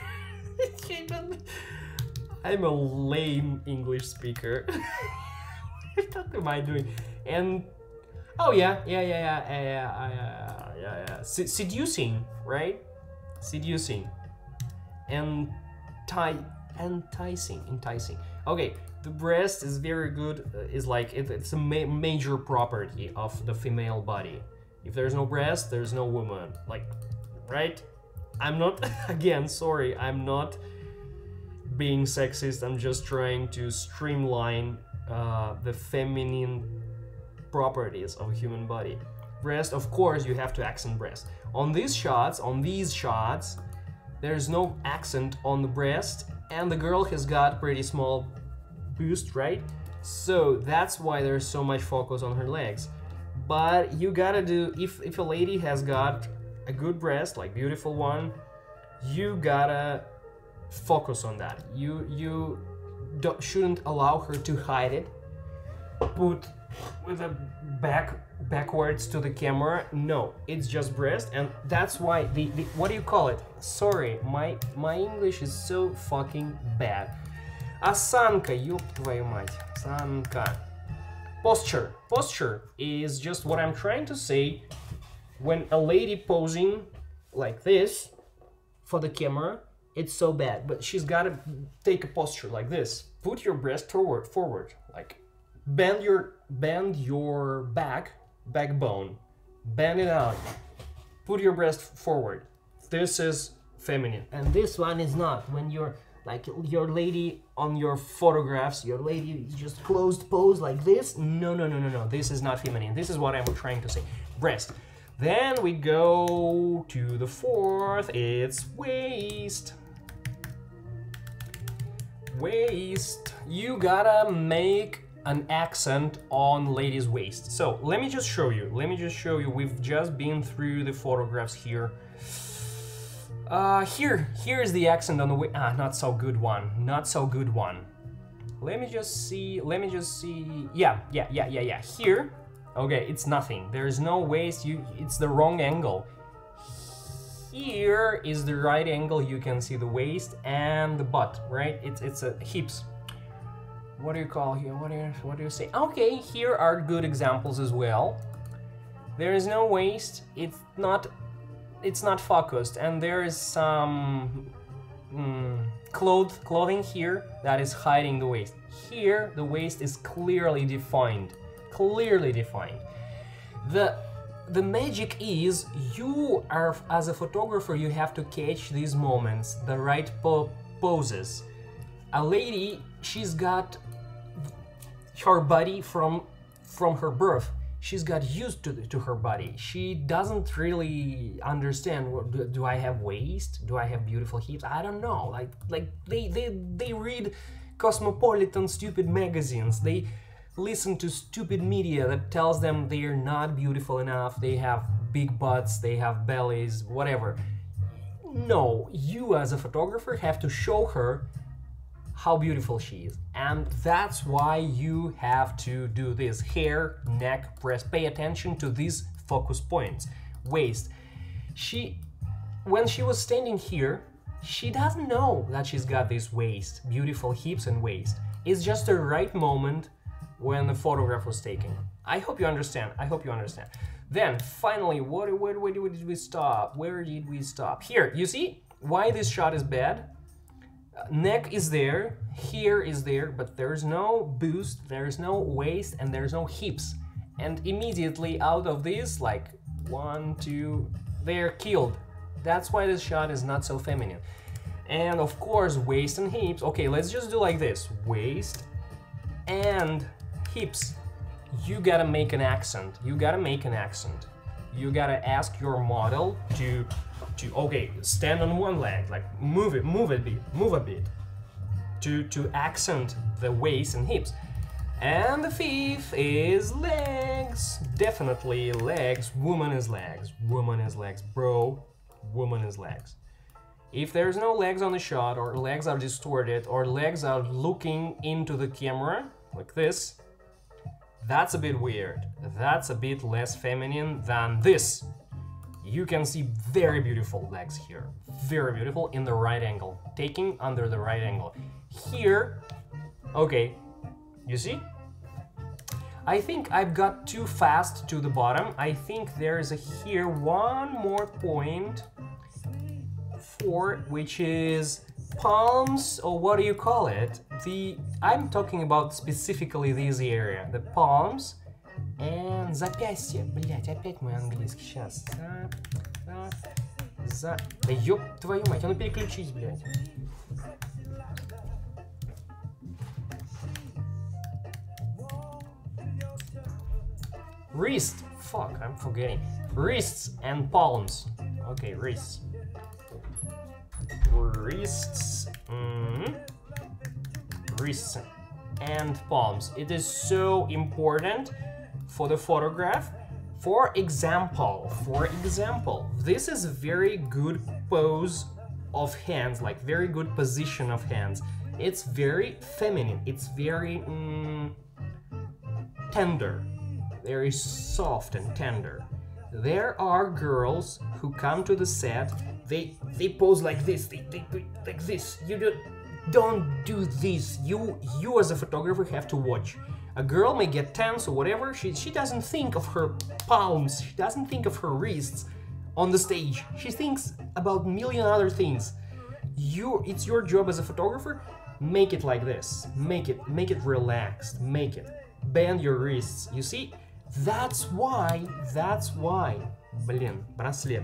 I'm a lame English speaker. What am I doing? And... Oh yeah. Seducing, right? Seducing. And enticing. Okay. The breast is very good, it's a major property of the female body. If there's no breast, there's no woman, like, right? I'm not, again, sorry, I'm not being sexist, I'm just trying to streamline the feminine properties of a human body. Breast, of course, you have to accent breast. On these shots, there's no accent on the breast, and the girl has got pretty small boost, right? So that's why there's so much focus on her legs. But you gotta do, if a lady has got a good breast, like beautiful one, you gotta focus on that. You shouldn't allow her to hide it. Put with a backwards to the camera. No, it's just breast, and that's why the what do you call it? Sorry, my English is so fucking bad. Осанка, ёб твою мать, осанка. Posture. Posture is just what I'm trying to say when a lady posing like this for the camera, it's so bad, but she's gotta take a posture like this. Put your breast forward, like bend your backbone, bend it out. Put your breast forward. This is feminine, and this one is not. When you're like your lady on your photographs, your lady just closed pose like this. No. This is not feminine. This is what I'm trying to say. Breast. Then we go to the fourth. It's waist. Waist. You gotta make an accent on lady's waist. So let me just show you. We've just been through the photographs here. Here is the accent on the way. Not so good one. Let me just see. Yeah. Here, okay, it's nothing. There's no waist. It's the wrong angle. Here is the right angle. You can see the waist and the butt, right? It's a hips. What do you call here? What do you say? Okay, here are good examples as well. There is no waist. It's not focused, and there is some clothing here that is hiding the waist. Here, the waist is clearly defined. The magic is you are, as a photographer, you have to catch these moments, the right poses. A lady, she's got her body from her birth. She's got used to her body. She doesn't really understand, do I have waist? Do I have beautiful hips? I don't know. Like they read cosmopolitan stupid magazines. They listen to stupid media that tells them they are not beautiful enough. They have big butts, they have bellies, whatever. No, you as a photographer have to show her how beautiful she is, and that's why you have to do this. Hair, neck, breast. Pay attention to these focus points. Waist. When she was standing here, she doesn't know that she's got this waist, beautiful hips and waist. It's just the right moment when the photograph was taken. I hope you understand. Then finally, where did we stop? Here, you see why this shot is bad? Neck is there, here is there, but there's no boost, there's no waist, and there's no hips. And immediately out of this, like 1, 2, they're killed. That's why this shot is not so feminine. And of course, waist and hips. Okay, let's just do like this. Waist and hips. you gotta make an accent. You gotta make an accent. You gotta ask your model to okay, stand on one leg, like move a bit, to accent the waist and hips. And the fifth is legs. Definitely legs. Woman is legs. Woman is legs, bro. Woman is legs. If there's no legs on the shot, or legs are distorted, or legs are looking into the camera like this, that's a bit weird. That's a bit less feminine than this. You can see very beautiful legs here. Very beautiful in the right angle. Taking under the right angle. Here, okay, you see? I think I've got too fast to the bottom. I think there's here one more point for, which is palms, or what do you call it? I'm talking about specifically this area, the palms and запястье. Блять, опять мой английский. Сейчас. Да ёб твою мать, а ну переключись, блять. Wrist, fuck, I'm forgetting. Wrists and palms. Okay, wrists. Wrists, wrists and palms. It is so important for the photograph. For example, this is a very good pose of hands, like very good position of hands. It's very feminine. It's very tender. Very soft and tender. There are girls who come to the set, they pose like this, they like this. You don't do this. You as a photographer have to watch. A girl may get tense or whatever, she doesn't think of her palms, she doesn't think of her wrists on the stage. She thinks about a million other things. It's your job as a photographer, make it like this. Make it relaxed, make it. Bend your wrists, you see? That's why, блин, браслет.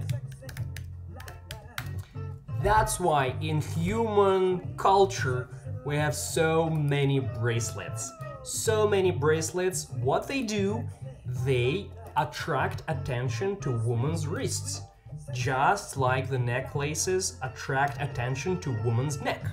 That's why in human culture we have so many bracelets. So many bracelets, what they do, they attract attention to women's wrists. Just like the necklaces attract attention to women's neck.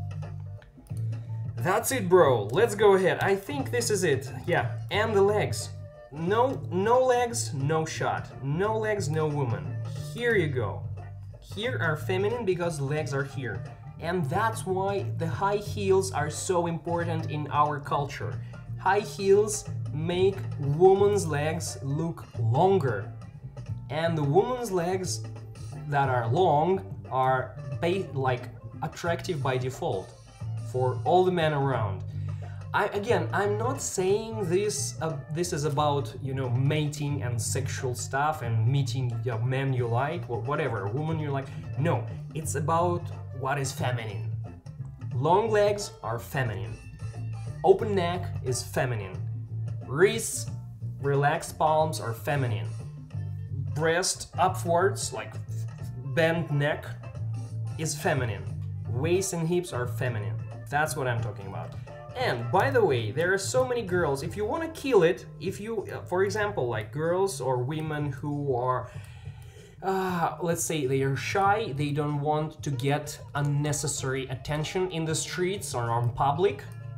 That's it, bro. Let's go ahead. I think this is it. Yeah, and the legs. No legs, no shot. No legs, no woman. Here you go. Here are feminine because legs are here. And that's why the high heels are so important in our culture. High heels make women's legs look longer. And the women's legs that are long are like attractive by default for all the men around. I'm not saying this is about, you know, mating and sexual stuff and meeting a man you like or whatever, a woman you like. No, it's about what is feminine. Long legs are feminine. Open neck is feminine. Wrists, relaxed palms are feminine. Breast upwards, like bent neck, is feminine. Waist and hips are feminine. That's what I'm talking about. And by the way, there are so many girls, if you want to kill it, if you, for example, like girls or women who are, let's say they are shy, they don't want to get unnecessary attention in the streets or on public,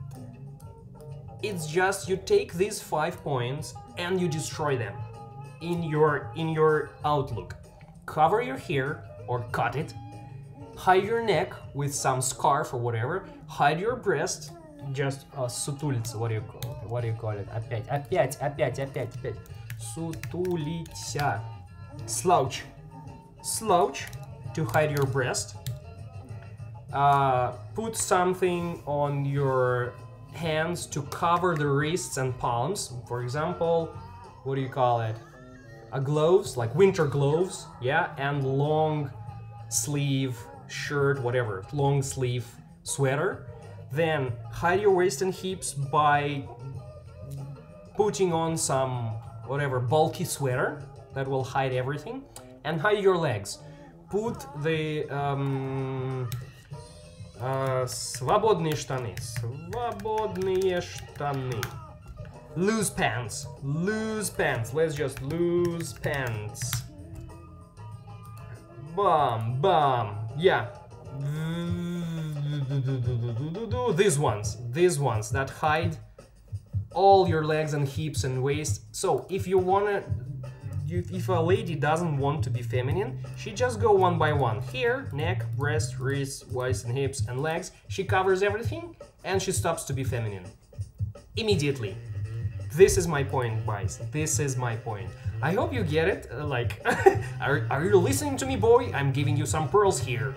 it's just you take these 5 points and you destroy them in your outlook. Cover your hair or cut it, hide your neck with some scarf or whatever, hide your breast, just сутулиться, what do you call it? Опять. Сутулиться. Slouch to hide your breast. Put something on your hands to cover the wrists and palms. For example, what do you call it? Gloves, like winter gloves, yeah, and long sleeve shirt, whatever, long sleeve sweater. Then hide your waist and hips by putting on some whatever bulky sweater that will hide everything, and hide your legs. Put the свободные штаны. Loose pants. Loose pants. Let's just loose pants. Bum, bum. Yeah. These ones that hide all your legs and hips and waist. So if you wanna, if a lady doesn't want to be feminine, she just go one by one. Here, neck, breast, wrists, waist and hips and legs. She covers everything and she stops to be feminine. Immediately. This is my point, guys. This is my point. I hope you get it. Like, are you listening to me, boy? I'm giving you some pearls here.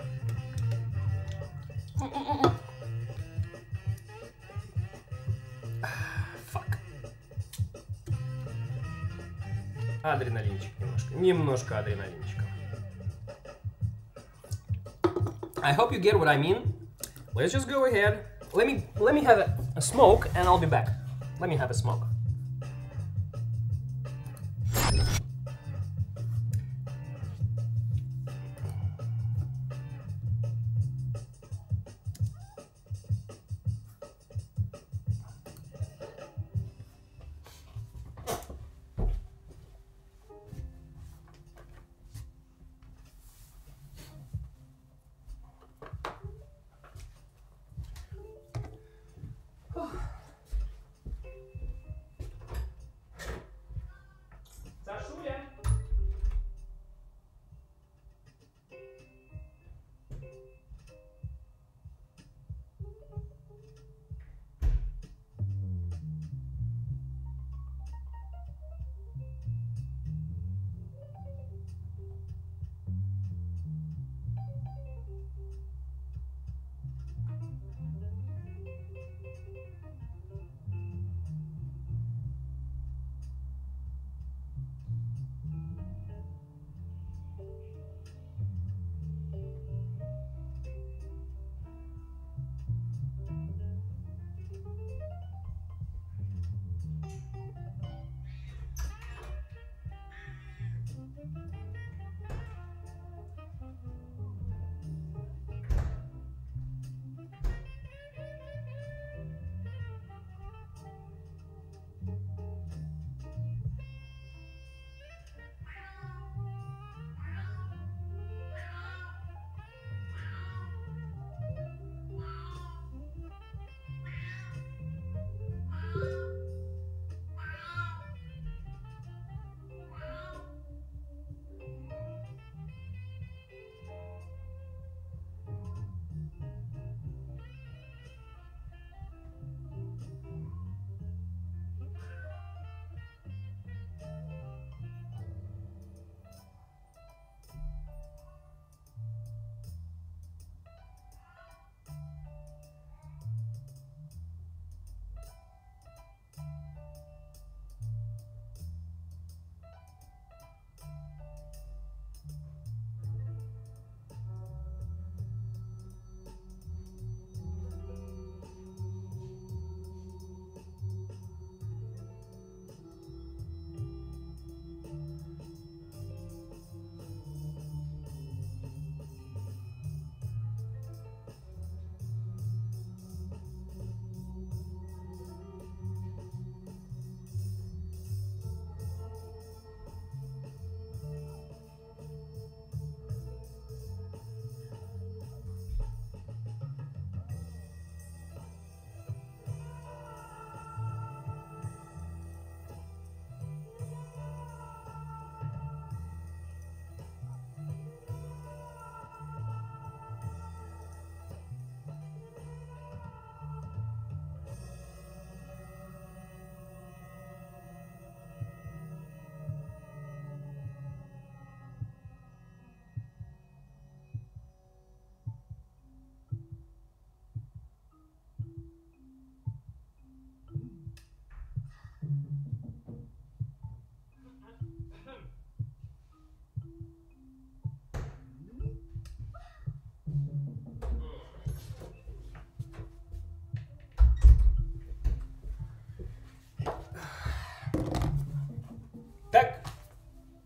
Fuck. Адреналинчик немножко. Немножко адреналинчика. I hope you get what I mean. Let's just go ahead. Let me have a smoke and I'll be back. Let me have a smoke.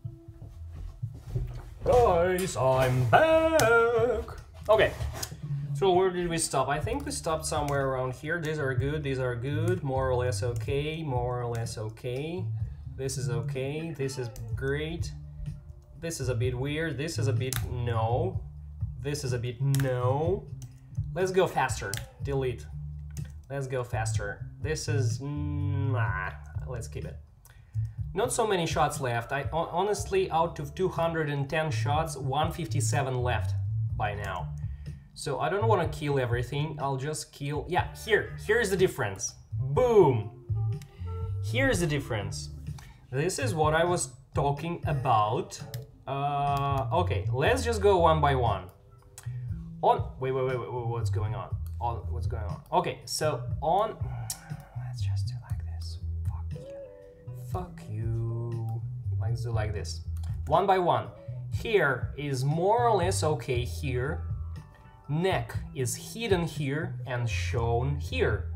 Guys, I'm back. Okay, So where did we stop? I think we stopped somewhere around here. These are good, more or less okay, more or less okay. This is okay, this is great. This is a bit weird, this is a bit no. This is a bit no. Let's go faster, delete. Let's go faster. This is, let's keep it. Not so many shots left. I honestly, out of 210 shots, 157 left by now. So I don't want to kill everything, I'll just kill... Yeah, here's the difference. Boom! Here's the difference. This is what I was talking about. Okay, let's just go one by one. Wait, what's going on? What's going on? Okay, so let's just do like this. Fuck you. Let's do like this. One by one. Here is more or less okay here. Neck is hidden here and shown here.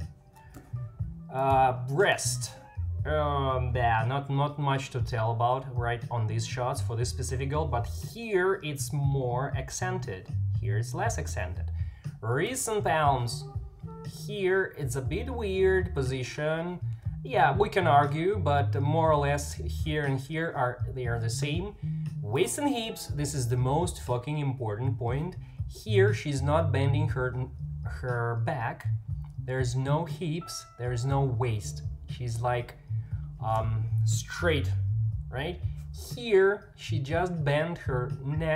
Breast, yeah, not much to tell about right on these shots for this specific girl, but here it's more accented. Here it's less accented. Wrists and palms. Here it's a bit weird position. Yeah, we can argue, but more or less here and here they are the same. Waist and hips. This is the most fucking important point. Here she's not bending her back. There's no hips, there's no waist. She's like straight, right? Here she just bent her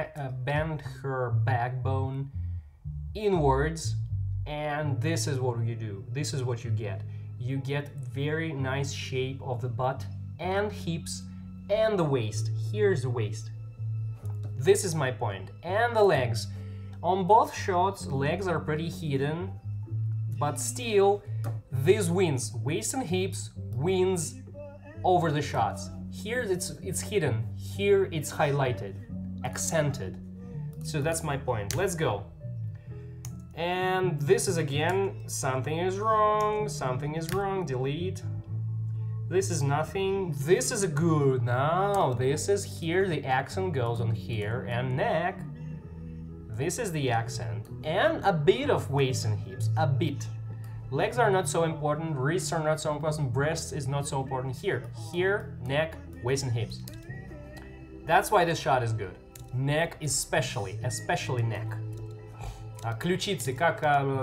backbone inwards, and this is what you do. This is what you get. You get very nice shape of the butt and hips and the waist. Here's the waist. This is my point. And the legs. On both shots, legs are pretty hidden, but still, this wins. Waist and hips wins over the shots. Here it's hidden, here it's highlighted, accented. So that's my point. Let's go. And this is again, something is wrong, delete. This is nothing, this is a good, now this is here, the accent goes on here and neck. This is the accent, and a bit of waist and hips, a bit. Legs are not so important, wrists are not so important, breasts is not so important here. Here, neck, waist and hips. That's why this shot is good. Neck especially neck. Ключицы, как...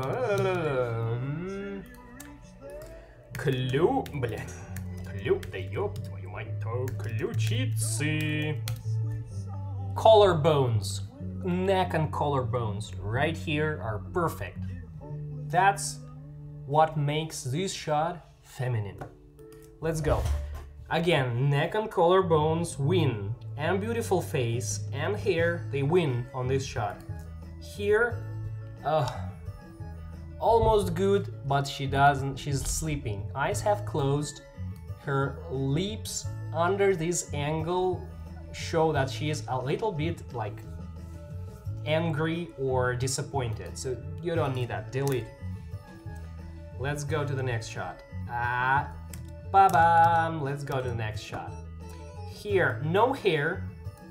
Да ёб твою мать, ключицы. Collarbones. Neck and collarbones right here are perfect. That's what makes this shot feminine. Let's go. Again, neck and collarbones win, and beautiful face and hair, they win on this shot. Here, almost good, but she's sleeping. Eyes have closed, her lips under this angle show that she is a little bit like angry or disappointed, so you don't need that, delete. Let's go to the next shot. Ba-bam! Let's go to the next shot. Here, no hair,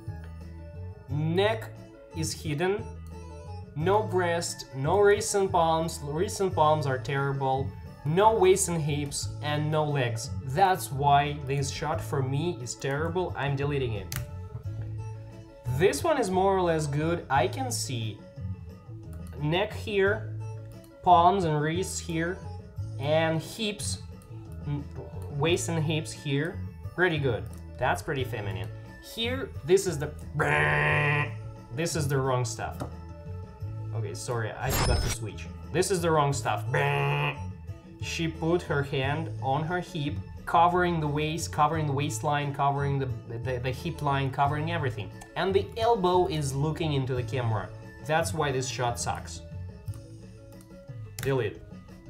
neck is hidden, no breast, no wrists and palms. Wrists and palms are terrible, no waist and hips, and no legs. That's why this shot for me is terrible. I'm deleting it. This one is more or less good. I can see neck here, palms and wrists here, and hips, waist and hips here. Pretty good. That's pretty feminine. Here, this is the wrong stuff. Okay, sorry, I forgot to switch. This is the wrong stuff. She put her hand on her hip, covering the waist, covering the waistline, covering the hip line, covering everything. And the elbow is looking into the camera. That's why this shot sucks. Delete.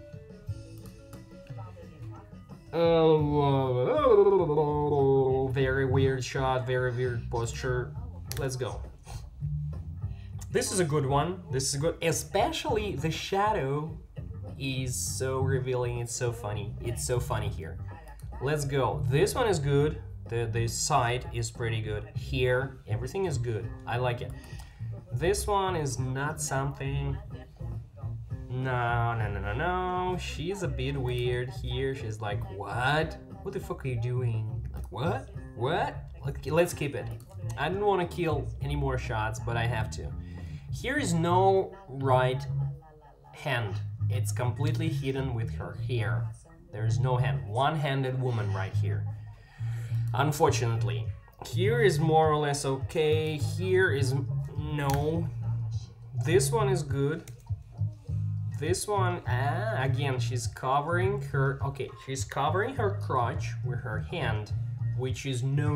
Very weird shot, very weird posture. Let's go. This is a good one. This is good, especially the shadow is so revealing. It's so funny. It's so funny here. Let's go. This one is good. The side is pretty good. Here, everything is good. I like it. This one is not something. No. She's a bit weird here. She's like, what? What the fuck are you doing? Like, what? What? Let's keep it. I don't want to kill any more shots, but I have to. Here is no right hand. It's completely hidden with her hair. There is no hand. One-handed woman right here. Unfortunately. Here is more or less okay. Here is no. This one is good. This one, again, she's covering her, okay, she's covering her crotch with her hand, which is no.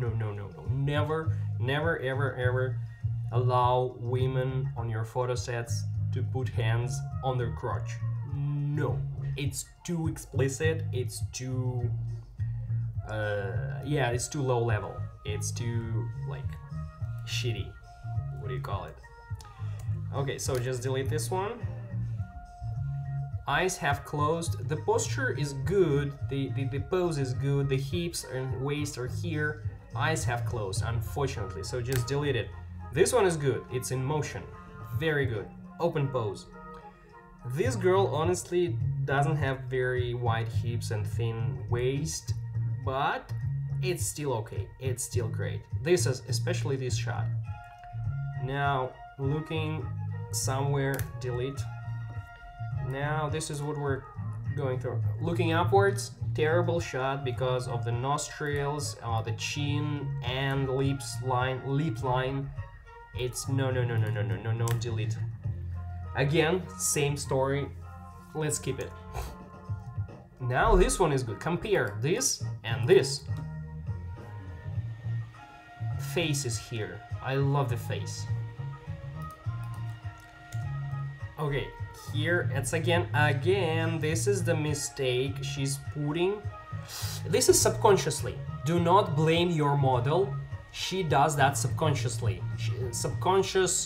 Never, ever allow women on your photo sets to put hands on their crotch. No, it's too explicit, it's too, yeah, it's too low level. It's too, like, shitty. What do you call it? Okay, so just delete this one. Eyes have closed. The posture is good. The pose is good. The hips and waist are here. Eyes have closed, unfortunately. So just delete it. This one is good. It's in motion. Very good. Open pose. This girl honestly doesn't have very wide hips and thin waist, but it's still okay. It's still great. This is especially this shot. Now looking somewhere, delete. Now this is what we're going through. Looking upwards, terrible shot because of the nostrils, the chin and lip line. It's no, delete. Again, same story. Let's keep it. Now this one is good. Compare this and this. Face is here. I love the face. Okay, here it's again, this is the mistake she's putting. This is subconsciously. Do not blame your model. She does that subconsciously. Subconscious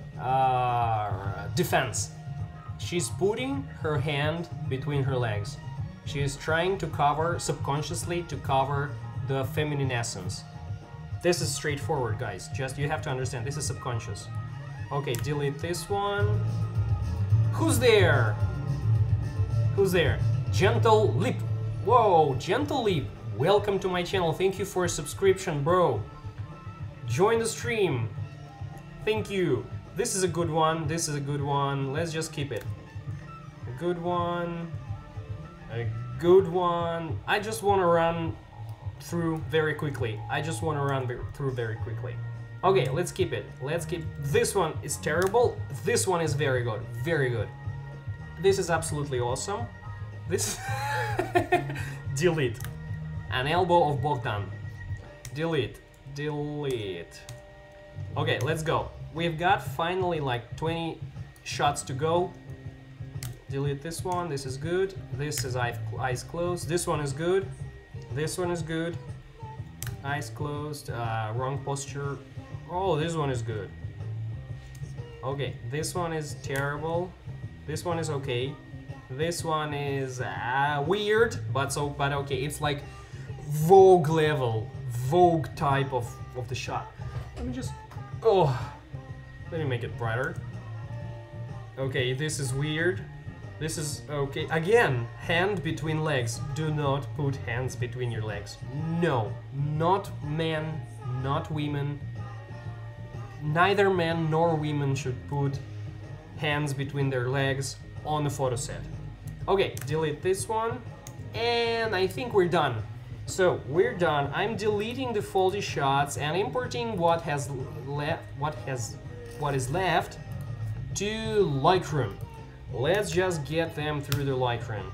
defense. She's putting her hand between her legs. She is trying to cover, subconsciously, to cover the feminine essence. This is straightforward, guys. Just, you have to understand, this is subconscious. Okay, delete this one. Who's there? Who's there? Gentle Lip. Whoa, Gentle Lip. Welcome to my channel. Thank you for a subscription, bro. Join the stream. Thank you. This is a good one. This is a good one. Let's just keep it. A good one. A good one. I just want to run through very quickly. Okay, let's keep it. Let's keep. This one is terrible. This one is very good. Very good. This is absolutely awesome. This delete. An elbow of Bogdan. Delete. Delete. Okay, let's go. We've got finally like 20 shots to go. Delete this one. This is good. This is eyes closed. This one is good. This one is good. Eyes closed. Wrong posture. Oh, this one is good. Okay, this one is terrible. This one is okay. This one is weird, but okay. It's like Vogue level, Vogue type of the shot. Let me just, let me make it brighter. Okay, this is weird. This is okay. Again, hand between legs. Do not put hands between your legs. No, not men, not women. Neither men nor women should put hands between their legs on the photo set. Okay, delete this one, and I think we're done. So we're done. I'm deleting the faulty shots and importing what is left to Lightroom. Let's just get them through the Lightroom.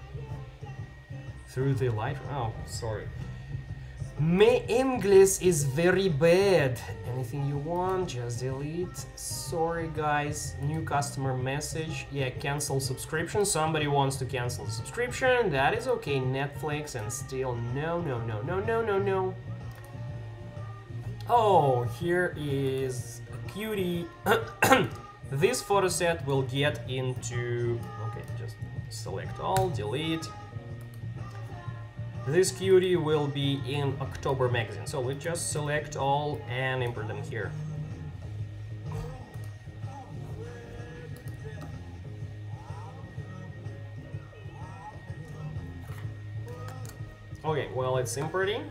Oh, sorry. My English is very bad. Anything you want, just delete. Sorry guys, new customer message. Yeah, cancel subscription. Somebody wants to cancel the subscription. That is okay. Netflix and still no. Oh, here is a cutie. This photo set will get into, okay, just select all, delete. This cutie will be in October magazine, so we just select all and import them here. Okay, while it's importing,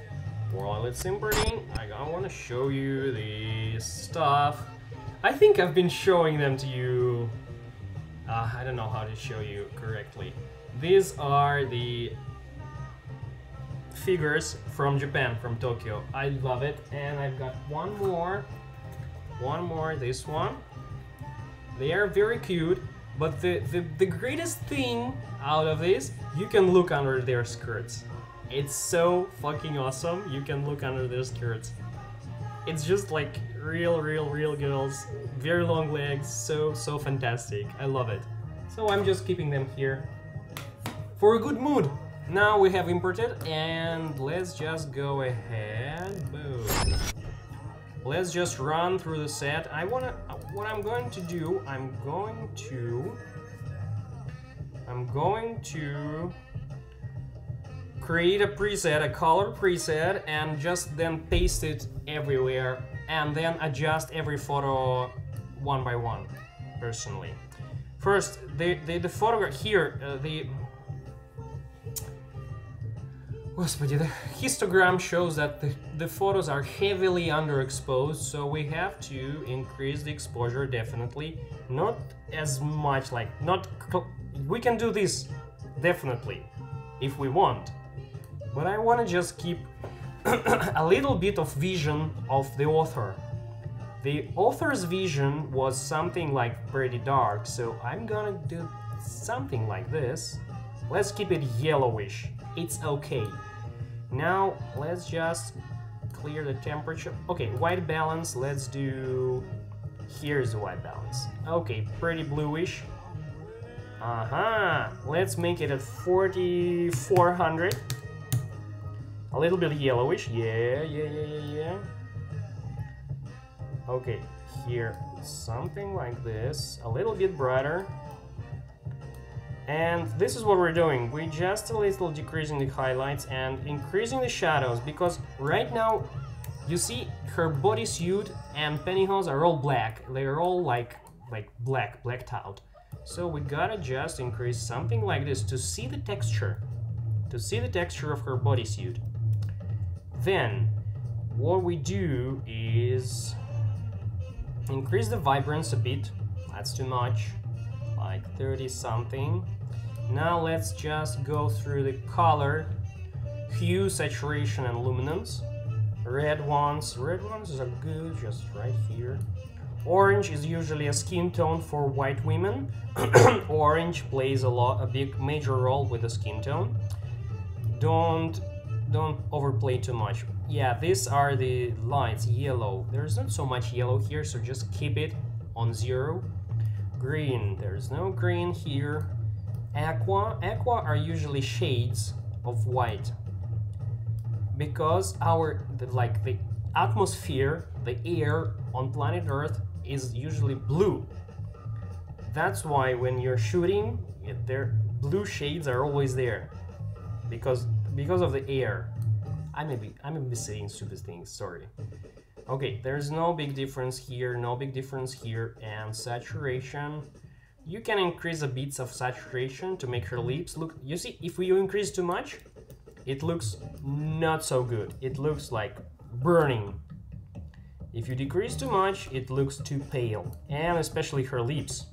I want to show you the stuff. I think I've been showing them to you. I don't know how to show you correctly. These are the figures from Japan, from Tokyo. I love it, and I've got one more, this one. They are very cute, but the greatest thing out of this, you can look under their skirts. It's so fucking awesome. You can look under their skirts. It's just like real girls, very long legs, so fantastic. I love it. So I'm just keeping them here for a good mood. Now we have imported, and let's just go ahead. Boom. Let's just run through the set. What I'm going to do, I'm going to create a preset, a color preset, and just then paste it everywhere, and then adjust every photo one by one, personally. First, the photograph here, the histogram shows that the photos are heavily underexposed, so we have to increase the exposure, definitely. Not as much, like, we can do this, definitely, if we want. But I want to just keep a little bit of vision of the author. The author's vision was something like pretty dark, so I'm gonna do something like this. Let's keep it yellowish. It's okay. Now let's just clear the temperature. Okay, white balance, let's do... Here's the white balance. Okay, pretty bluish. Let's make it at 4400. A little bit yellowish. Yeah. Okay, here, something like this. A little bit brighter. And this is what we're doing. We're just a little decreasing the highlights and increasing the shadows, because right now, you see her bodysuit and pantyhose are all black. They're all like blacked out. So we gotta just increase something like this to see the texture. Of her bodysuit. Then, what we do is increase the vibrance a bit. That's too much. Like 30 something. Now let's just go through the color, hue, saturation, and luminance. Red ones are good, just right here. Orange is usually a skin tone for white women. Orange plays a major role with the skin tone. Don't overplay too much. Yeah, these are the lights. Yellow, there's not so much yellow here, so just keep it on 0. Green, there's no green here. Aqua are usually shades of white, because the atmosphere, the air on planet Earth is usually blue. That's why when you're shooting, blue shades are always there, because of the air. I may be saying stupid things, sorry. Okay, there's no big difference here, and saturation. You can increase a bit of saturation to make her lips look... You see, if you increase too much, it looks not so good. It looks like burning. If you decrease too much, it looks too pale, and especially her lips.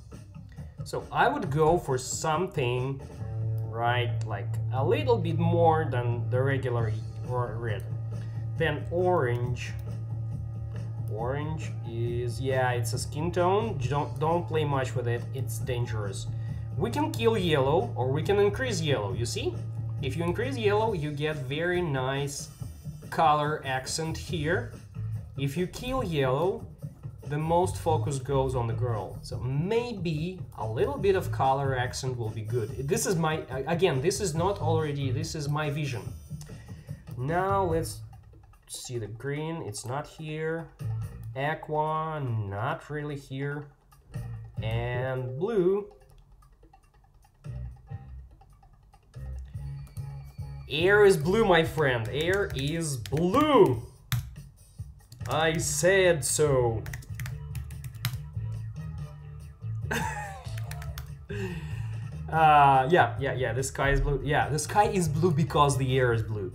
So I would go for something, right, like a little bit more than the regular red. Then orange. Orange is, yeah, it's a skin tone. Don't play much with it, it's dangerous. We can kill yellow, or we can increase yellow, you see? If you increase yellow, you get very nice color accent here. If you kill yellow, the most focus goes on the girl. So maybe a little bit of color accent will be good. This is my, again, this is not already, this is my vision. Now let's see the green, it's not here. Aqua, not really here. And blue. Air is blue, my friend. Air is blue. I said so. Yeah, the sky is blue. Yeah, the sky is blue because the air is blue.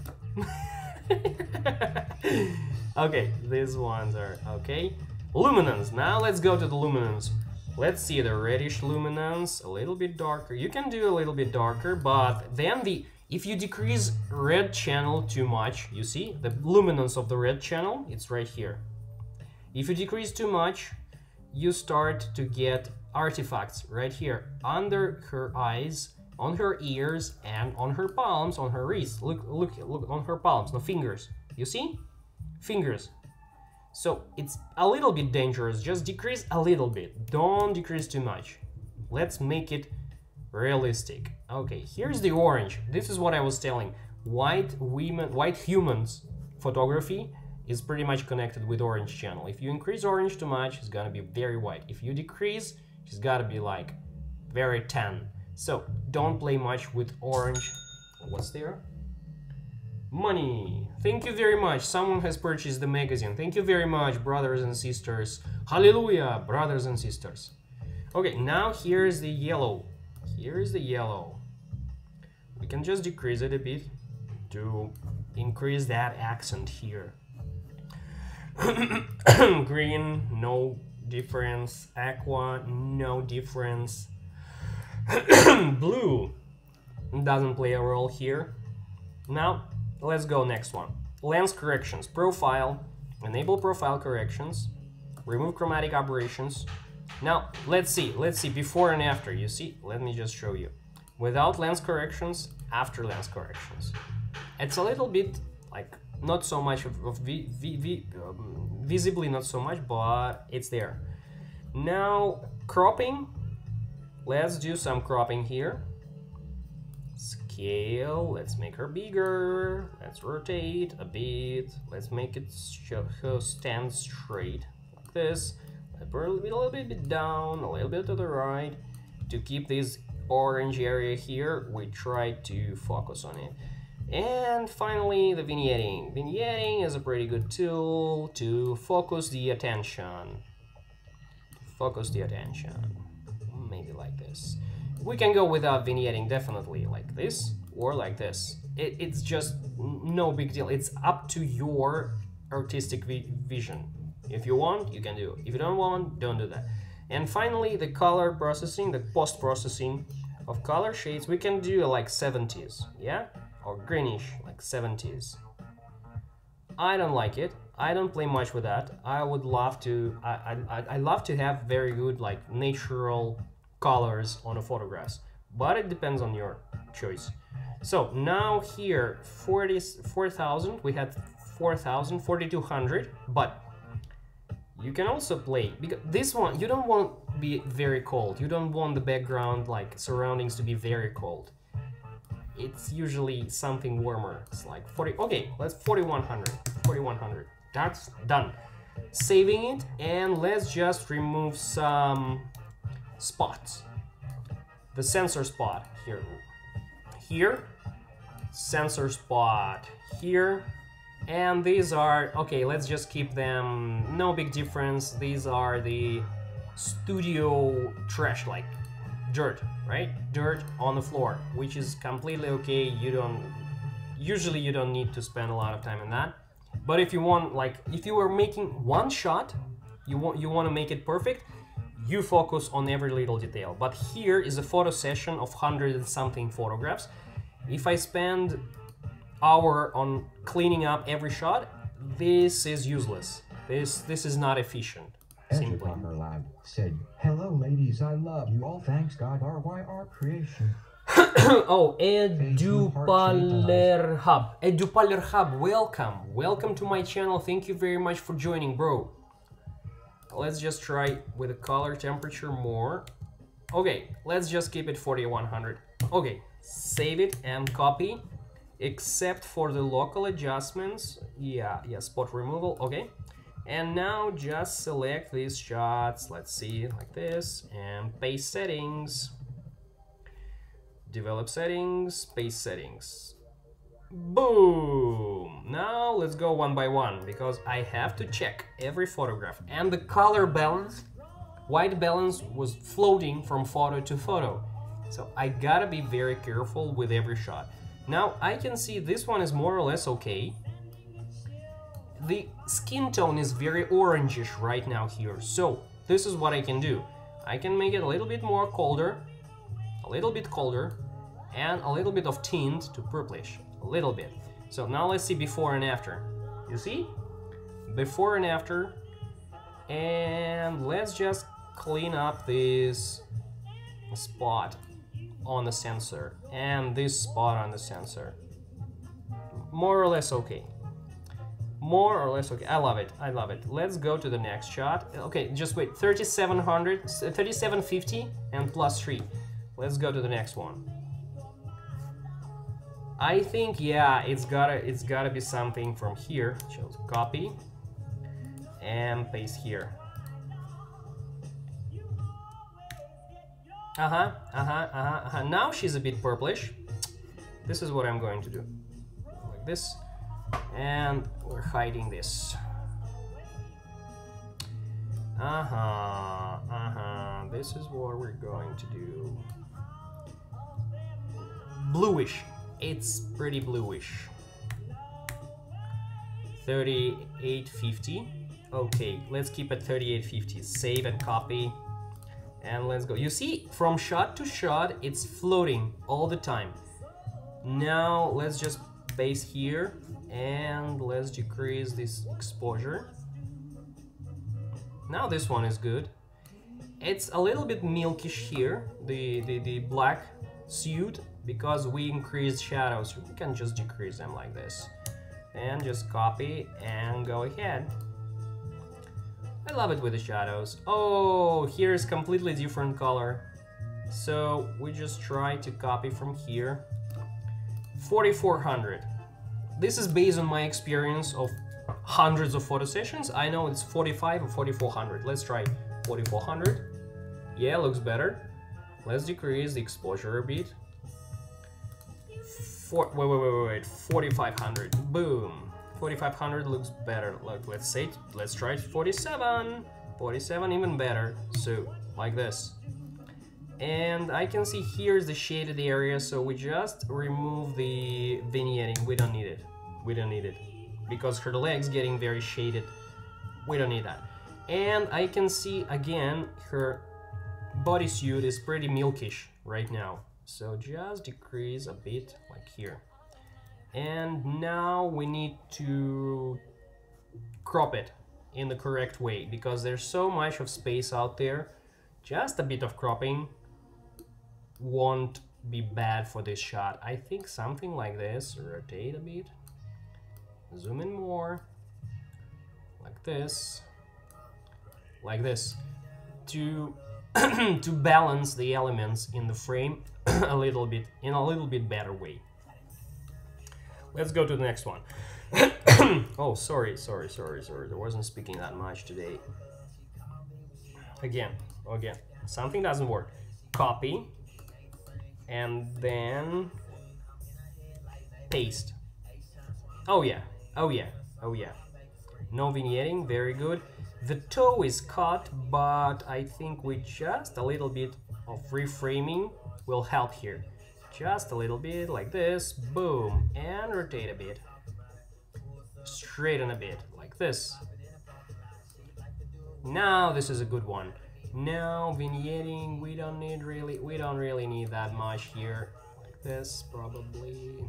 Okay, these ones are okay. Luminance. Now let's go to the luminance. Let's see the reddish luminance, a little bit darker. You can do a little bit darker, but then if you decrease red channel too much, you see the luminance of the red channel, it's right here. If you decrease too much, you start to get artifacts right here under her eyes, on her ears, and on her palms, on her wrists. Look on her palms, no fingers. You see? Fingers. So it's a little bit dangerous. Just decrease a little bit. Don't decrease too much. Let's make it realistic. Okay, here's the orange. This is what I was telling. White humans photography is pretty much connected with orange channel. If you increase orange too much, it's gonna be very white. If you decrease, it's gotta be like very tan. So don't play much with orange. What's there? Money. Thank you very much. Someone has purchased the magazine. Thank you very much, brothers and sisters. Hallelujah, brothers and sisters. Okay, now here's the yellow. Here's the yellow. We can just decrease it a bit to increase that accent here. Green, no difference. Aqua, no difference. Blue doesn't play a role here. Now let's go next one. Lens corrections. Profile. Enable profile corrections. Remove chromatic aberrations. Now let's see before and after. You see, let me just show you. Without lens corrections, after lens corrections. It's a little bit like not so much visibly not so much, but it's there. Now cropping. Let's do some cropping here. Scale, let's make her bigger. Let's rotate a bit. Let's make it stand straight like this. Let's put a little bit down, a little bit to the right. To keep this orange area here, we try to focus on it. And finally, the vignetting. Vignetting is a pretty good tool to focus the attention. Maybe like this. We can go without vignetting, definitely, like this or like this. It's just no big deal. It's up to your artistic vision. If you want, you can do it. If you don't want, don't do that. And finally, the color processing, the post-processing of color shades, we can do like 70s, yeah? Or greenish, like 70s. I don't like it. I don't play much with that. I would love to, I love to have very good, like, natural colors on the photographs, but it depends on your choice. So now here 4,000, we had 4,000, 4,200, but you can also play, because this one you don't want to be very cold, you don't want the background, like surroundings, to be very cold. It's usually something warmer. It's like 40. Okay, let's 4,100. That's done. Saving it, and let's just remove some spots. The sensor spot here, sensor spot here, and these are okay. Let's just keep them. No big difference. These are the studio trash, like dirt, right? Dirt on the floor, which is completely okay. You don't need to spend a lot of time on that. But if you want, like, if you were making one shot, you want to make it perfect, you focus on every little detail. But here is a photo session of 100 and something photographs. If I spend hour on cleaning up every shot, this is useless. This is not efficient. Simply. Lab said, "Hello, ladies. I love you all. Thanks God. RYR creation." Oh, Edupaler Hub, welcome to my channel. Thank you very much for joining, bro. Let's just try with the color temperature more. Okay, let's just keep it 4,100. Okay, save it and copy, except for the local adjustments. Yeah, spot removal. Okay, and now just select these shots. Let's see, like this, and paste settings. Develop settings, paste settings. Boom! Now let's go one by one, because I have to check every photograph. And the color balance, white balance was floating from photo to photo. So I gotta be very careful with every shot. Now I can see this one is more or less okay. The skin tone is very orangish right now here. So this is what I can do. I can make it a little bit more colder, a little bit colder, and a little bit of tint to purplish, a little bit. So now let's see before and after. You see? Before and after. And let's just clean up this spot on the sensor and this spot on the sensor. More or less okay. More or less okay. I love it. I love it. Let's go to the next shot. Okay, just wait. 3700, 3750 and plus 3. Let's go to the next one. I think, yeah, it's gotta be something from here. So copy and paste here. Now she's a bit purplish. This is what I'm going to do. Like this. And we're hiding this. This is what we're going to do. Bluish. It's pretty bluish. 3850. Okay, let's keep it 3850. Save and copy. And let's go. You see, from shot to shot, it's floating all the time. Now let's just base here and let's decrease this exposure. Now this one is good. It's a little bit milkish here, the black suit, because we increased shadows. We can just decrease them like this and just copy and go ahead. I love it with the shadows. Oh, here's completely different color. So we just try to copy from here. 4400. This is based on my experience of hundreds of photo sessions. I know it's 45 or 4400. Let's try 4400. Yeah, looks better. Let's decrease the exposure a bit. Wait. 4500. Boom. 4500 looks better. Look, let's try 47. 47 even better. So like this. And I can see here's the shaded area, so we just remove the vignetting. We don't need it. We don't need it. Because her leg's getting very shaded. We don't need that. And I can see again her bodysuit is pretty milkish right now. So just decrease a bit like here. And now we need to crop it in the correct way because there's so much of space out there. Just a bit of cropping won't be bad for this shot. I think something like this. Rotate a bit. Zoom in more. Like this. Like this. To to balance the elements in the frame a little bit, in a little bit better way. Let's go to the next one. Oh, sorry. I wasn't speaking that much today. Again, something doesn't work. Copy, and then paste. Oh yeah. No vignetting, very good. The toe is cut, but I think with just a little bit of reframing will help here. Just a little bit, like this, boom, and rotate a bit. Straighten a bit, like this. Now this is a good one. Now vignetting, we don't really need that much here. Like this, probably.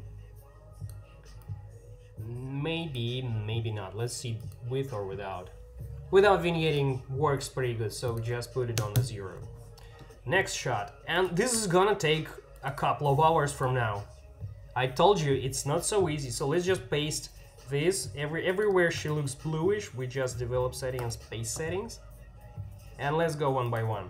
Maybe not. Let's see, with or without. Without vignetting works pretty good, so just put it on the 0. Next shot, and this is gonna take a couple of hours from now. I told you it's not so easy, so let's just paste this. Everywhere she looks bluish, we just develop settings, paste settings. And let's go one by one.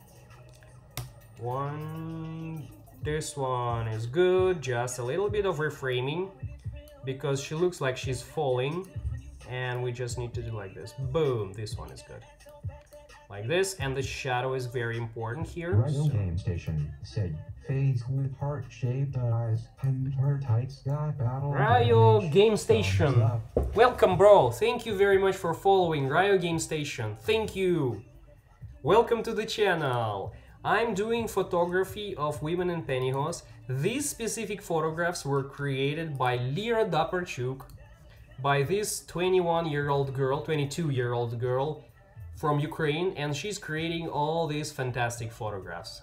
This one is good, just a little bit of reframing, because she looks like she's falling, and we just need to do like this. Boom, this one is good. Like this, and the shadow is very important here. Ryo Game Station said, face with heart-shaped eyes and her tight sky battle. Ryo Game Station, welcome bro, thank you very much for following Ryo Game Station, thank you. Welcome to the channel. I'm doing photography of women in pantyhose. These specific photographs were created by LERA DOPIRCHUK, by this 22-year-old girl from Ukraine, and she's creating all these fantastic photographs.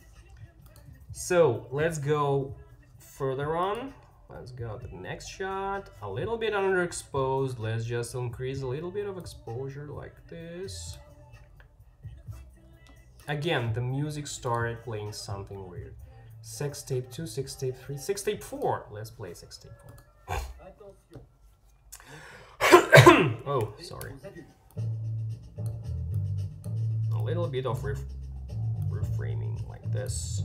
So let's go further on. Let's go to the next shot. A little bit underexposed. Let's just increase a little bit of exposure like this. Again, the music started playing something weird. Sex tape 2, sex tape 3, sex tape 4. Let's play sex tape 4. Oh, sorry. A little bit of reframing like this.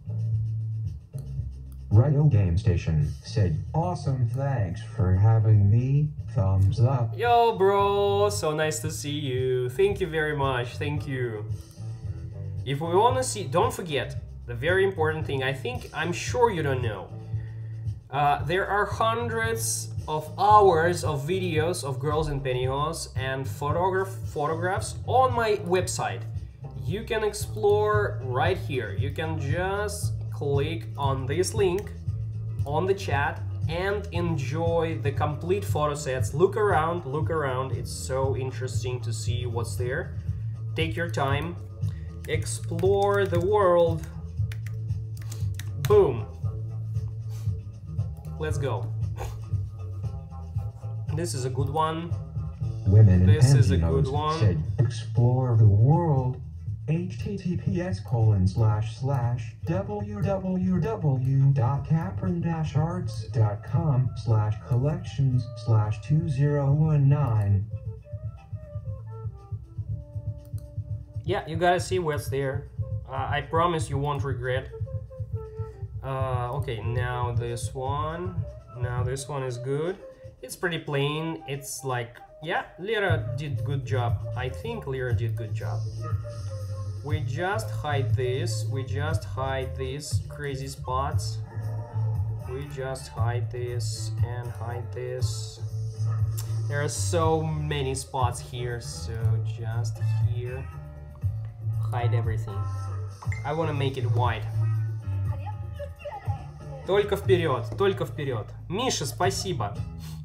Ryo Game Station said, awesome, thanks for having me, thumbs up. Yo bro, so nice to see you. Thank you very much, thank you. If we want to see, don't forget, the very important thing, I'm sure you don't know. There are hundreds of hours of videos of girls in pantyhose and photographs on my website. You can explore right here. You can just click on this link on the chat and enjoy the complete photo sets. Look around, it's so interesting to see what's there. Take your time, explore the world. Boom. Let's go. This is a good one. Women This in is a good pantyhose one. said, explore the world. https://www.capron-arts.com/collections/2019. Yeah, you gotta see what's there. I promise you won't regret. Okay, now this one. Now this one is good. It's pretty plain. It's like, yeah, LERA did good job. I think LERA did good job. We just hide this. We just hide these crazy spots. We just hide this and hide this. There are so many spots here, so just here. Hide everything. I want to make it white. Только вперед, только вперед. Миша, спасибо.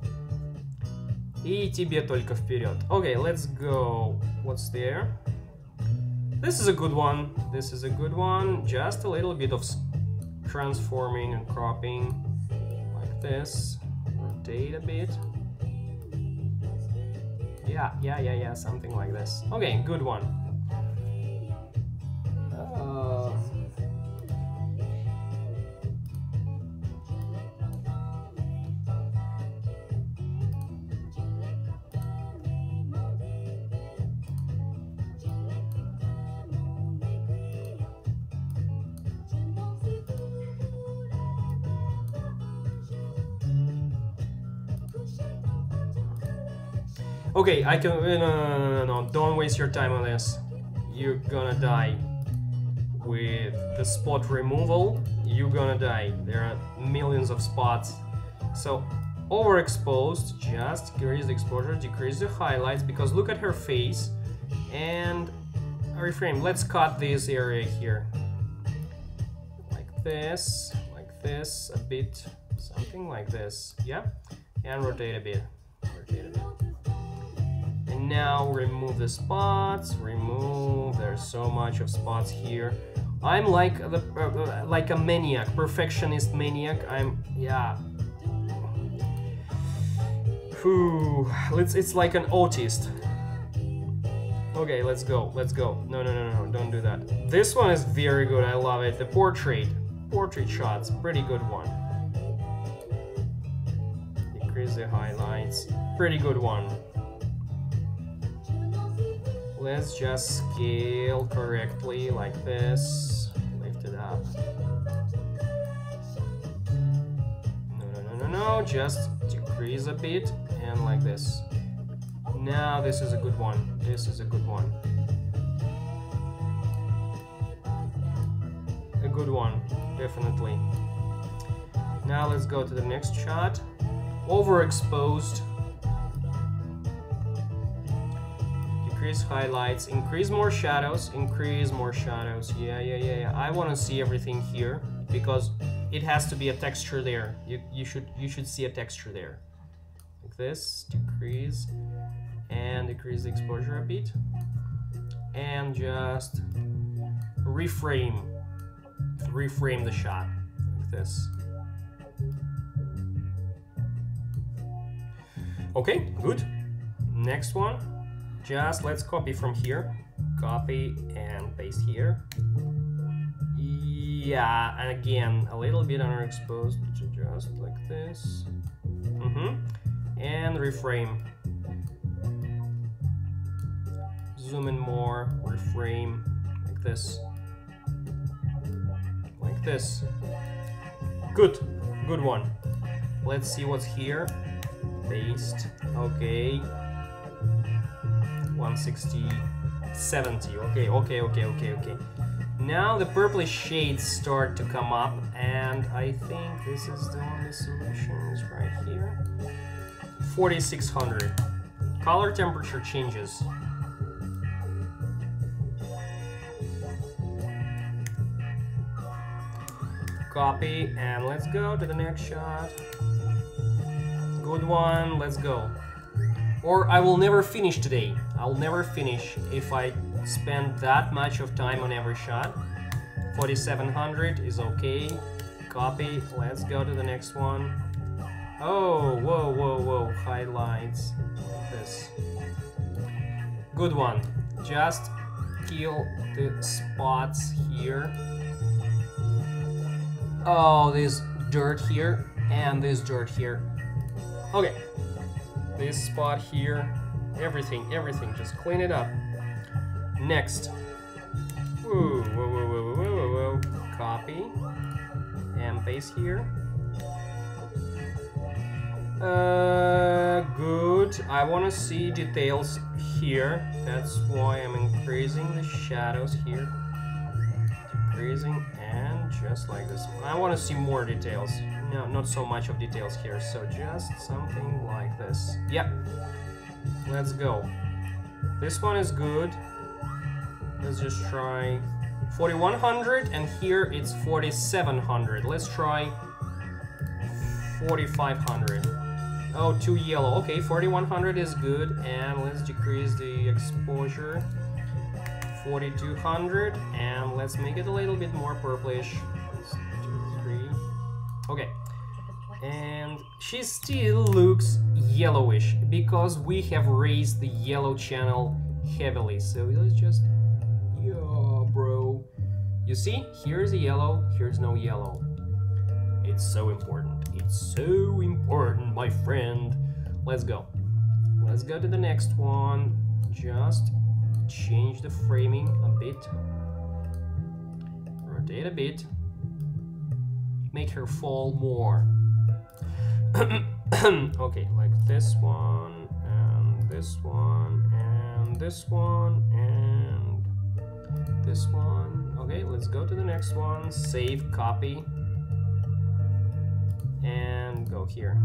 И тебе только вперед. Okay, let's go. What's there? This is a good one. This is a good one. Just a little bit of transforming and cropping like this. Rotate a bit. Yeah, something like this. Okay, good one. Okay, I can. No, don't waste your time on this. You're gonna die. With the spot removal, you're gonna die. There are millions of spots. So, overexposed, just decrease the exposure, decrease the highlights, because look at her face. And reframe. Let's cut this area here. Like this, a bit, something like this. Yeah? And rotate a bit. Rotate a bit. And now remove the spots, there's so much of spots here. I'm like like a maniac, perfectionist maniac. Yeah. Whew, it's like an autist. Okay, let's go. No, don't do that. This one is very good, I love it. The portrait shots, pretty good one. Decrease the highlights, pretty good one. Let's just scale correctly like this. Lift it up. No, just decrease a bit and like this. Now this is a good one. This is a good one. A good one, definitely. Now let's go to the next shot. Overexposed. increase highlights, increase more shadows, increase more shadows. Yeah. I want to see everything here because it has to be a texture there. You should see a texture there. Like this, decrease and decrease the exposure a bit. And just reframe the shot like this. Okay, good. Next one, just let's copy from here. Copy and paste here. Yeah, and again, a little bit underexposed, just like this. And reframe. Zoom in more, reframe, like this. Like this. Good one. Let's see what's here. Paste, okay. 160, 70, okay. Now the purplish shades start to come up, and I think this is the only solution is right here. 4600. Color temperature changes. Copy, and let's go to the next shot. Good one, let's go. Or I will never finish today. I'll never finish if I spend that much of time on every shot. 4700 is okay. Copy, let's go to the next one. Oh, whoa, highlights, like this. Good one, just kill the spots here. Oh, this dirt here and this dirt here. Okay, this spot here, everything, just clean it up. Next, whoa, copy and paste here. Good. I want to see details here. That's why I'm increasing the shadows here. Decreasing and just like this. I want to see more details. No, not so much of details here. So just something like this. Yep. Let's go. This one is good. Let's just try 4100 and here it's 4700. Let's try 4500. Oh, too yellow. Okay, 4100 is good, and let's decrease the exposure. 4200, and let's make it a little bit more purplish. 1, 2, 3. Okay, and she still looks yellowish because we have raised the yellow channel heavily. So let's just, yeah, bro. You see, here's a yellow, here's no yellow. It's so important. It's so important, my friend. Let's go. Let's go to the next one. Just change the framing a bit. Rotate a bit. Make her fall more. Okay, like this one, and this one, and this one, and this one. Okay, let's go to the next one. Save, copy. And go here.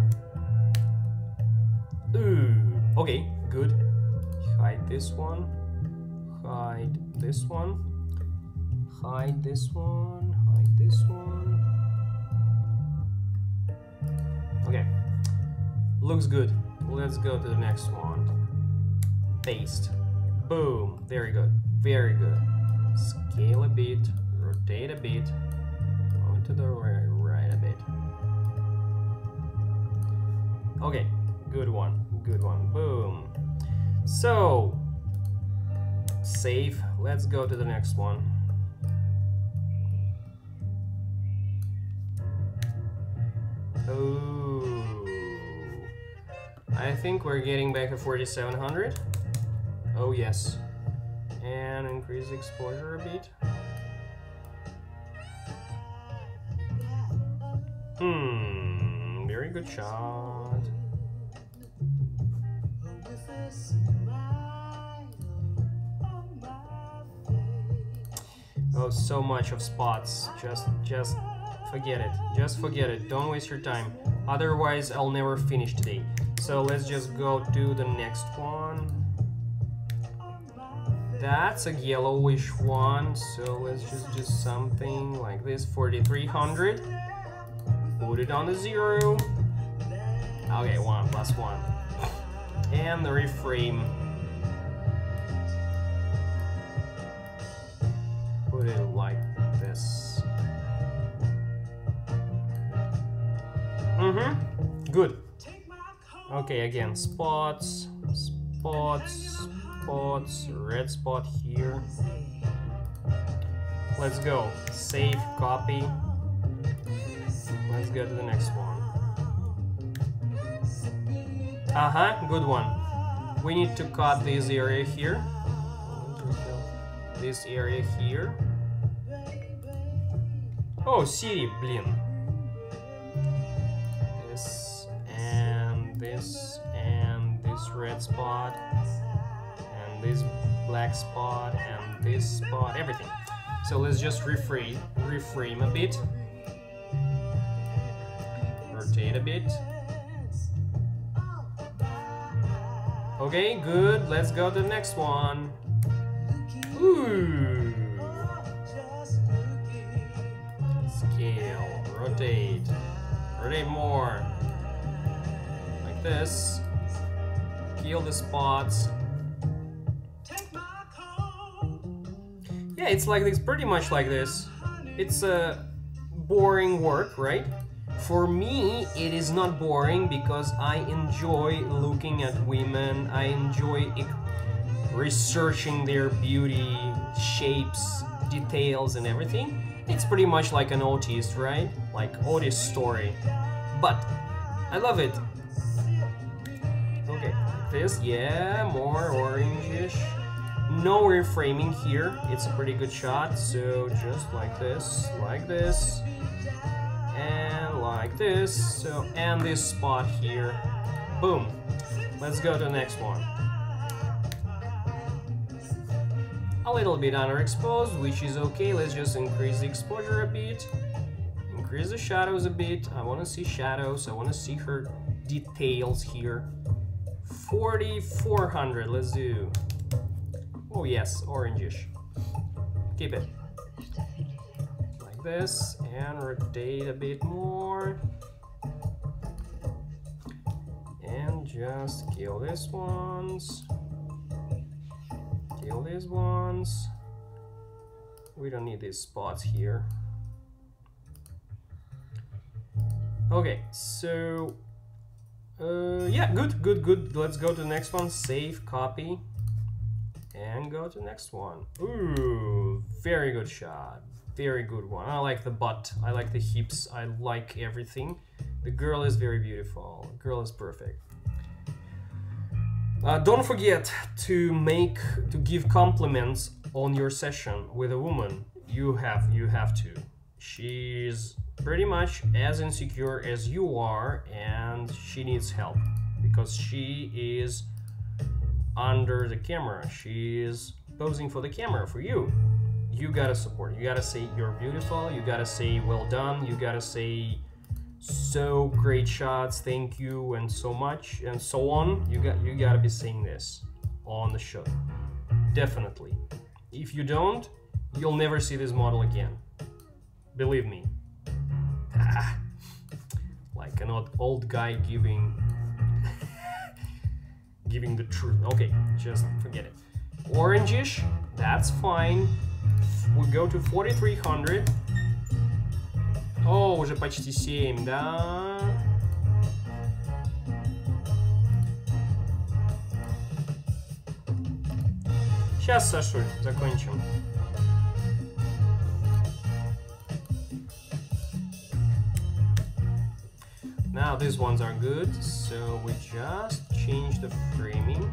Ooh, okay, good. Hide this one. Hide this one. Hide this one. Hide this one. Okay. Looks good. Let's go to the next one. Paste. Boom. Very good. Very good. Scale a bit. Rotate a bit. Go to the right a bit. Okay, good one, boom. So, save, let's go to the next one. Oh, I think we're getting back to 4700. Oh yes, and increase the exposure a bit. Very good shot. Oh, so much of spots. Just forget it. Just forget it. Don't waste your time. Otherwise, I'll never finish today. So let's just go to the next one. That's a yellowish one, so let's just do something like this. 4300. Put it on the 0. Okay, 1 plus 1. And the reframe. Put it like this. Good. Okay, again, spots, spots, spots, red spot here. Let's go. Save, copy. Let's go to the next one. Good one. We need to cut this area here. This area here. Oh, Siri, blin. This and this and this red spot and this black spot and this spot, everything. So let's just reframe a bit. Rotate a bit. Okay, good. Let's go to the next one. Ooh. Scale. Rotate. Rotate more. Like this. Kill the spots. Yeah, it's like this, pretty much like this. It's a boring work, right? For me, it is not boring because I enjoy looking at women. I enjoy researching their beauty, shapes, details, and everything. It's pretty much like an autist, right? Like autist story. But I love it. Okay, like this, yeah, more orangish. No reframing here. It's a pretty good shot. So just like this, and like this. So, and this spot here. Boom. Let's go to the next one. A little bit underexposed, which is okay. Let's just increase the exposure a bit. Increase the shadows a bit. I want to see shadows. I want to see her details here. 4400. Let's do. Oh yes, orangish. Keep it. Like this. And rotate a bit more. And just kill these ones. Kill these ones. We don't need these spots here. Okay, so yeah, good. Let's go to the next one. Save, copy, and go to the next one. Ooh, very good shot. Very good one. I like the butt. I like the hips. I like everything. The girl is very beautiful. The girl is perfect. Don't forget to give compliments on your session with a woman. You have to. She's pretty much as insecure as you are, and she needs help because she is under the camera. She is posing for the camera for you. You gotta support. You gotta say you're beautiful. You gotta say well done. You gotta say so great shots, thank you, and so much, and so on. You gotta be saying this on the show. Definitely. If you don't, you'll never see this model again. Believe me. Like an old guy giving the truth. Okay, just forget it. Orangish, that's fine. We go to 4300. О, уже почти 7, да? Сейчас, Сашуль, закончим. Now these ones are good, so we just change the framing.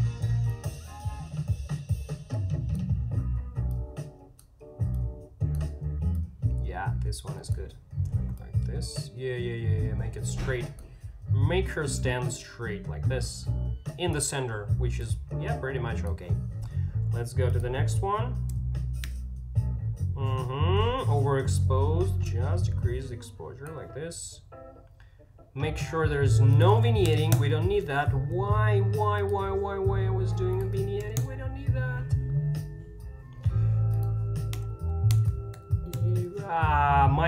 Yeah, this one is good. Like this. Yeah. Make it straight. Make her stand straight like this. In the center, which is, yeah, pretty much okay. Let's go to the next one. Overexposed. Just decrease the exposure like this. Make sure there's no vignetting. We don't need that. Why I was doing a vignetting? We don't need that.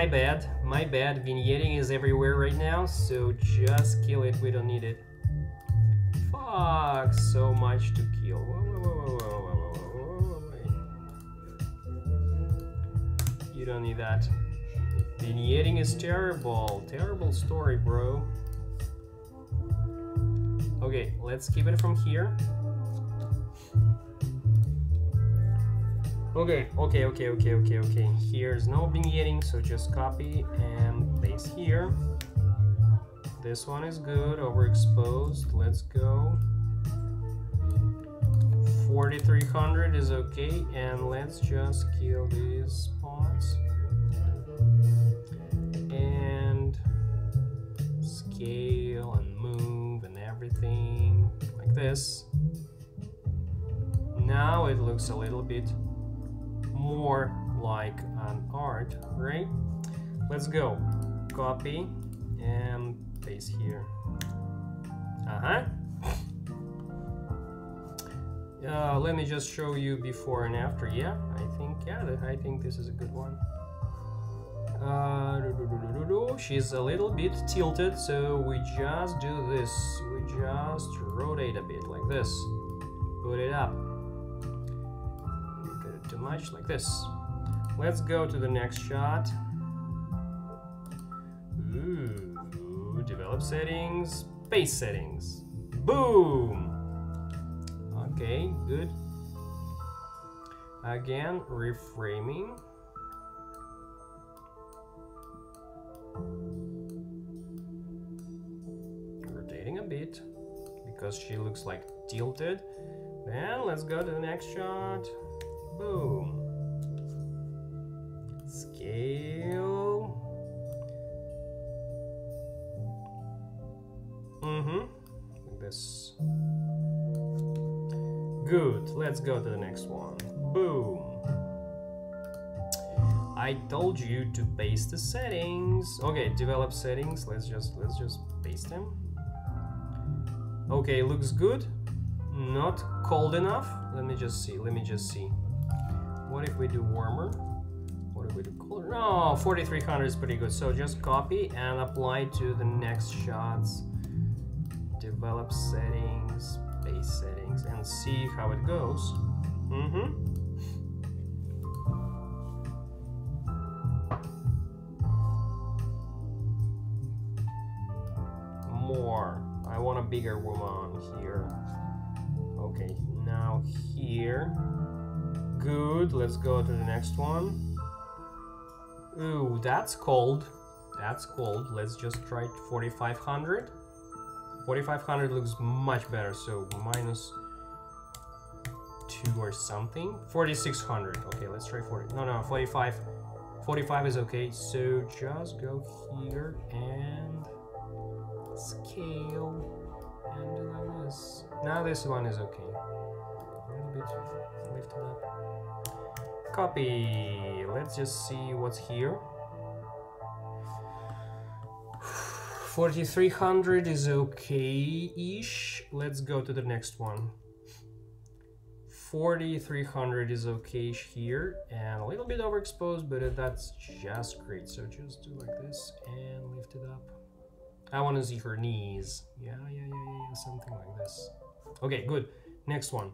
my bad, my bad. Vignetting is everywhere right now, so just kill it. We don't need it. Fuck, so much to kill. Wait. You don't need that. Vignetting is terrible. Terrible story, bro. Okay, let's keep it from here. Okay. Here's no vignetting, so just copy and paste here. This one is good, overexposed. Let's go. 4300 is okay, and let's just kill these spots. And scale and move and everything like this. Now it looks a little bit more like an art, right? Let's go. Copy and paste here. Let me just show you before and after. Yeah, I think this is a good one. She's a little bit tilted, so we just do this. We just rotate a bit like this. Put it up. Get it too much like this. Let's go to the next shot. Ooh, develop settings, base settings. Boom. Okay, good. Again, reframing. Rotating a bit because she looks like tilted. Then let's go to the next shot. Boom. Scale. Like this. Good. Let's go to the next one. Boom. I told you to paste the settings. Okay, develop settings. Let's just paste them. Okay, looks good. Not cold enough. Let me just see. What if we do warmer? What if we do colder? No, 4300 is pretty good. So just copy and apply to the next shots. Develop settings, base settings, and see how it goes. More. I want a bigger woman here. Okay, now here. Good, let's go to the next one. Ooh, that's cold. That's cold. Let's just try 4500. 4500 looks much better, so minus 2 or something. 4600. Okay, let's try 40. No, 45. 45 is okay, so just go here and scale and do like this. Now this one is okay. A little bit lifted up. Copy. Let's just see what's here. 4300 is okay-ish. Let's go to the next one. 4300 is okay-ish here, and a little bit overexposed, but that's just great. So just do like this and lift it up. I want to see her knees. Yeah, something like this. Okay, good. Next one.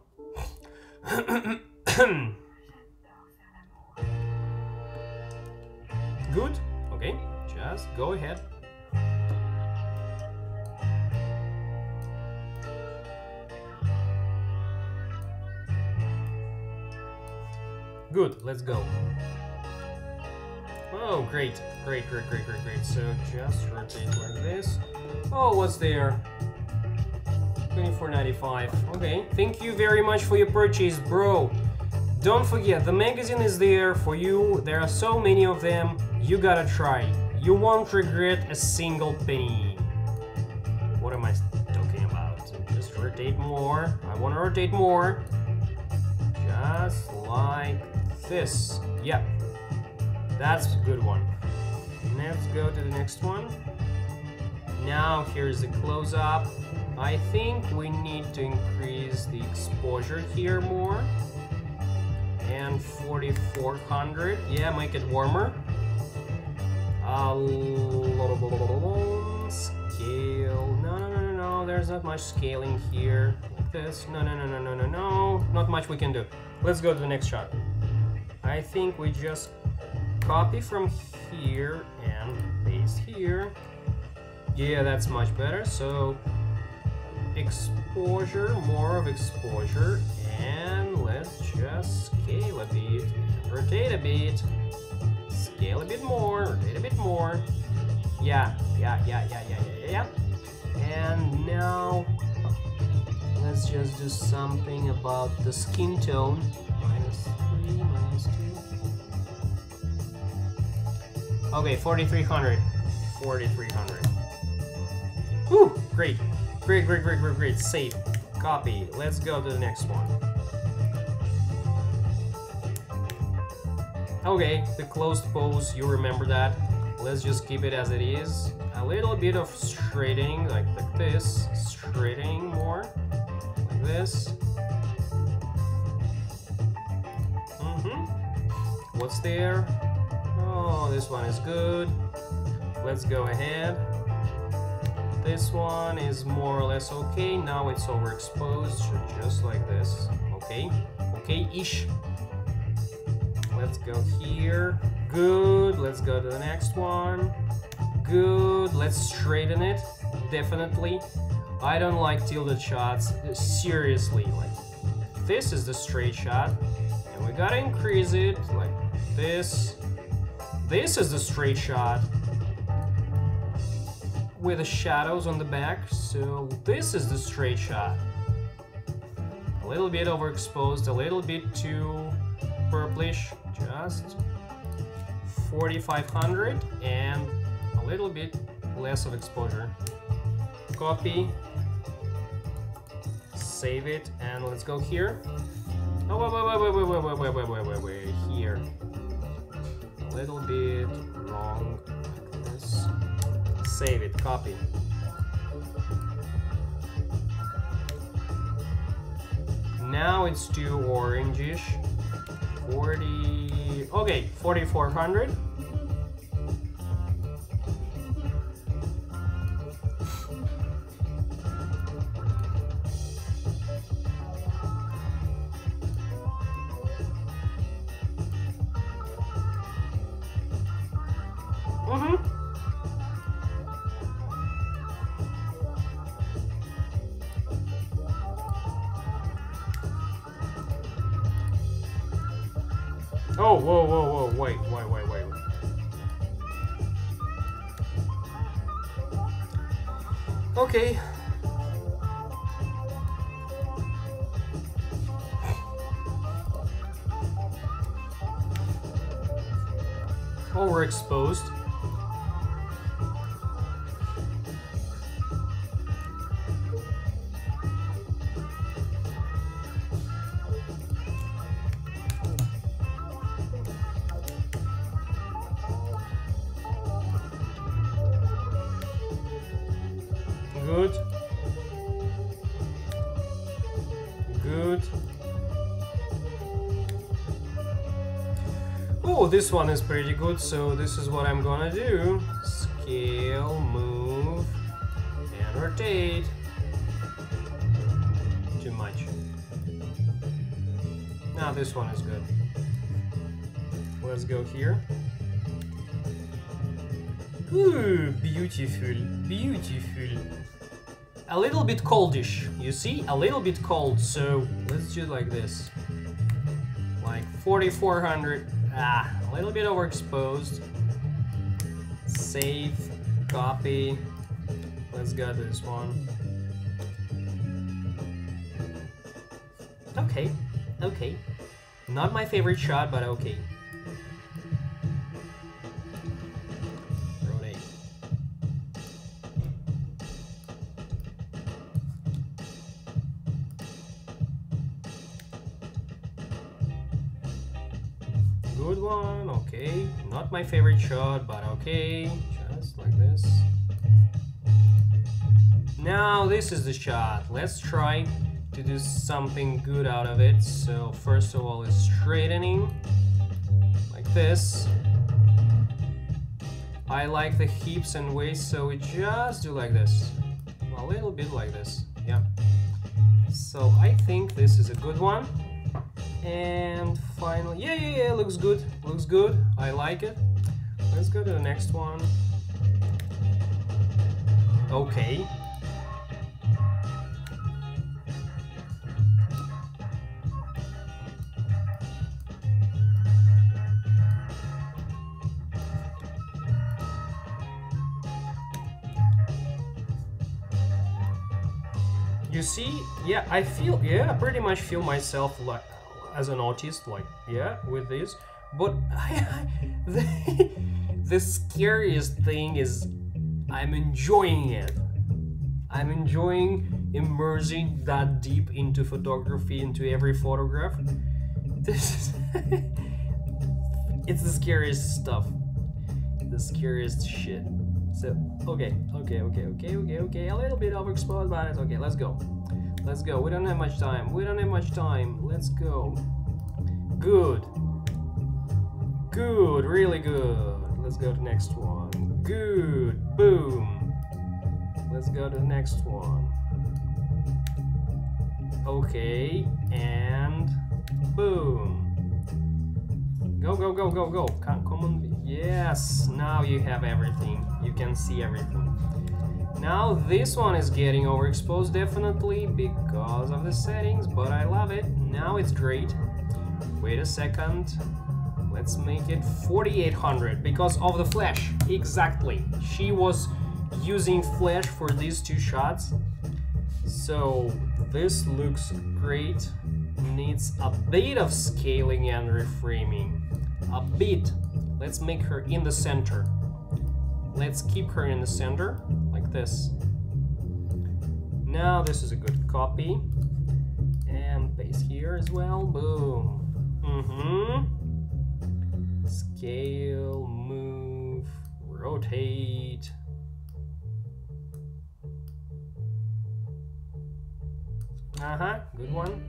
Good. Okay, just go ahead. Good, let's go. Oh, great. So just rotate like this. Oh, what's there? 24.95. Okay, thank you very much for your purchase, bro. Don't forget, the magazine is there for you. There are so many of them. You gotta try. You won't regret a single penny. What am I talking about? Just rotate more. I want to rotate more. Just like this. Yeah, that's a good one. Let's go to the next one. Now here's the close-up. I think we need to increase the exposure here more. And 4400. Yeah, make it warmer. Scale. No. There's not much scaling here. Like this. No. Not much we can do. Let's go to the next shot. I think we just copy from here and paste here. Yeah, that's much better. So exposure, more of exposure, and let's just scale a bit, rotate a bit, scale a bit more, rotate a bit more. Yeah. And now let's just do something about the skin tone. -3, -2. Okay, 4300. 4300. Whew, great. Great. Save. Copy. Let's go to the next one. Okay, the closed pose, you remember that. Let's just keep it as it is. A little bit of straightening, like this. Straightening more. Like this. What's there? Oh, this one is good. Let's go ahead. This one is more or less okay. Now it's overexposed, so just like this. Okay-ish. Let's go here. Good. Let's go to the next one. Good. Let's straighten it. Definitely. I don't like tilted shots. Seriously, like this is the straight shot, and we gotta increase it like this. This is the straight shot with the shadows on the back, so this is the straight shot. A little bit overexposed, a little bit too purplish, just 4500 and a little bit less of exposure. Copy, save it, and let's go here. Oh, wait, here. A little bit wrong, like this. Save it, copy. Now it's too orangish. 40, okay, 4400. Oh, whoa, wait. Okay. Overexposed. Good. Oh, this one is pretty good, so this is what I'm gonna do. Scale, move, and rotate. Too much. Now this one is good. Let's go here. Ooh, beautiful. A little bit coldish, you see? A little bit cold, so let's do it like this. Like 4400. A little bit overexposed. Save, copy. Let's go to this one. Okay. Not my favorite shot, but okay. Rotate. Good one, okay. Not my favorite shot, but okay. Just like this. Now this is the shot. Let's try to do something good out of it. So first of all is straightening like this. I like the hips and waist, so we just do like this. A little bit like this, yeah. So I think this is a good one. And finally, yeah, looks good, looks good. I like it. Let's go to the next one. Okay. You see, yeah, I feel, yeah, I pretty much feel myself like as an artist, like, yeah, with this. But the scariest thing is I'm enjoying it. I'm enjoying immersing that deep into photography, into every photograph. This is it's the scariest stuff. The scariest shit. So, okay, a little bit overexposed, but it's okay, let's go. Let's go, we don't have much time, let's go. Good, really good. Let's go to the next one. Good, boom. Let's go to the next one. Okay, and boom. Go. Come on. Yes, now you have everything. You can see everything. Now this one is getting overexposed definitely because of the settings, but I love it. Now it's great. Wait a second. Let's make it 4800 because of the flash. Exactly. She was using flash for these two shots. So this looks great. Needs a bit of scaling and reframing. A bit. Let's make her in the center. Let's keep her in the center, like this. Now this is a good copy. And paste here as well. Boom. Scale, move, rotate. Good one.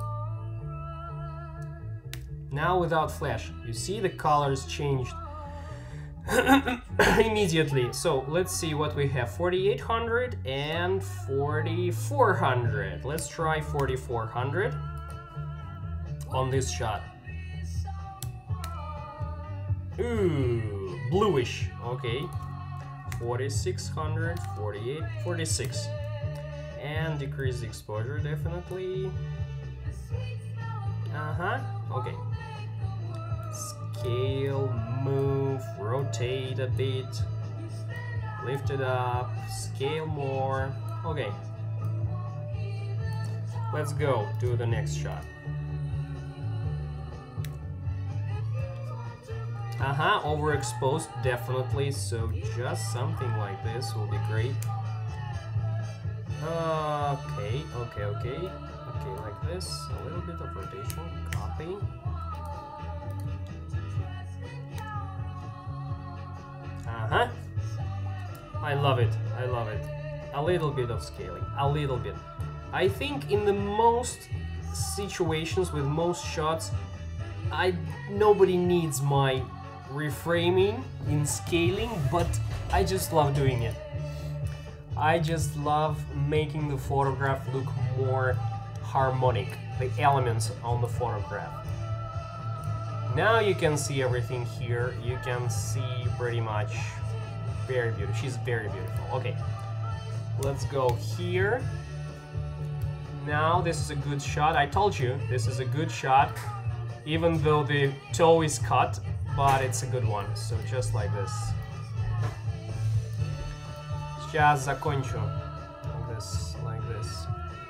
Now without flash, you see the colors changed immediately. So let's see what we have. 4800 and 4400. Let's try 4400 on this shot. Ooh, bluish. Okay. 4600, 48, 46. And decrease the exposure definitely. Okay. Scale, move, rotate a bit, lift it up, scale more. Okay. Let's go to the next shot. Overexposed definitely, so just something like this will be great. Okay, like this, a little bit of rotation, copy. I love it. A little bit of scaling, a little bit. I think in the most situations with most shots, nobody needs my reframing in scaling, but I just love doing it. I just love making the photograph look more harmonic, the elements on the photograph. Now you can see everything here. You can see pretty much very beautiful. She's very beautiful. Okay, let's go here. Now this is a good shot. I told you this is a good shot, even though the toe is cut, but it's a good one. So just like this. Сейчас закончу. Like this.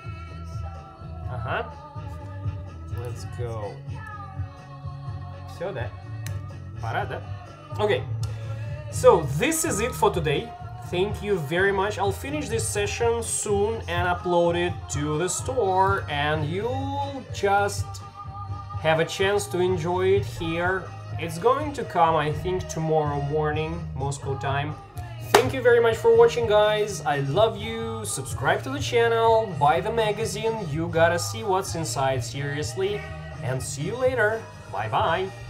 Let's go. Все, да? Пора, да? Okay. So this is it for today. Thank you very much. I'll finish this session soon and upload it to the store, and you'll just have a chance to enjoy it here. It's going to come, I think, tomorrow morning, Moscow time. Thank you very much for watching, guys. I love you. Subscribe to the channel, buy the magazine. You gotta see what's inside, seriously. And see you later. Bye-bye.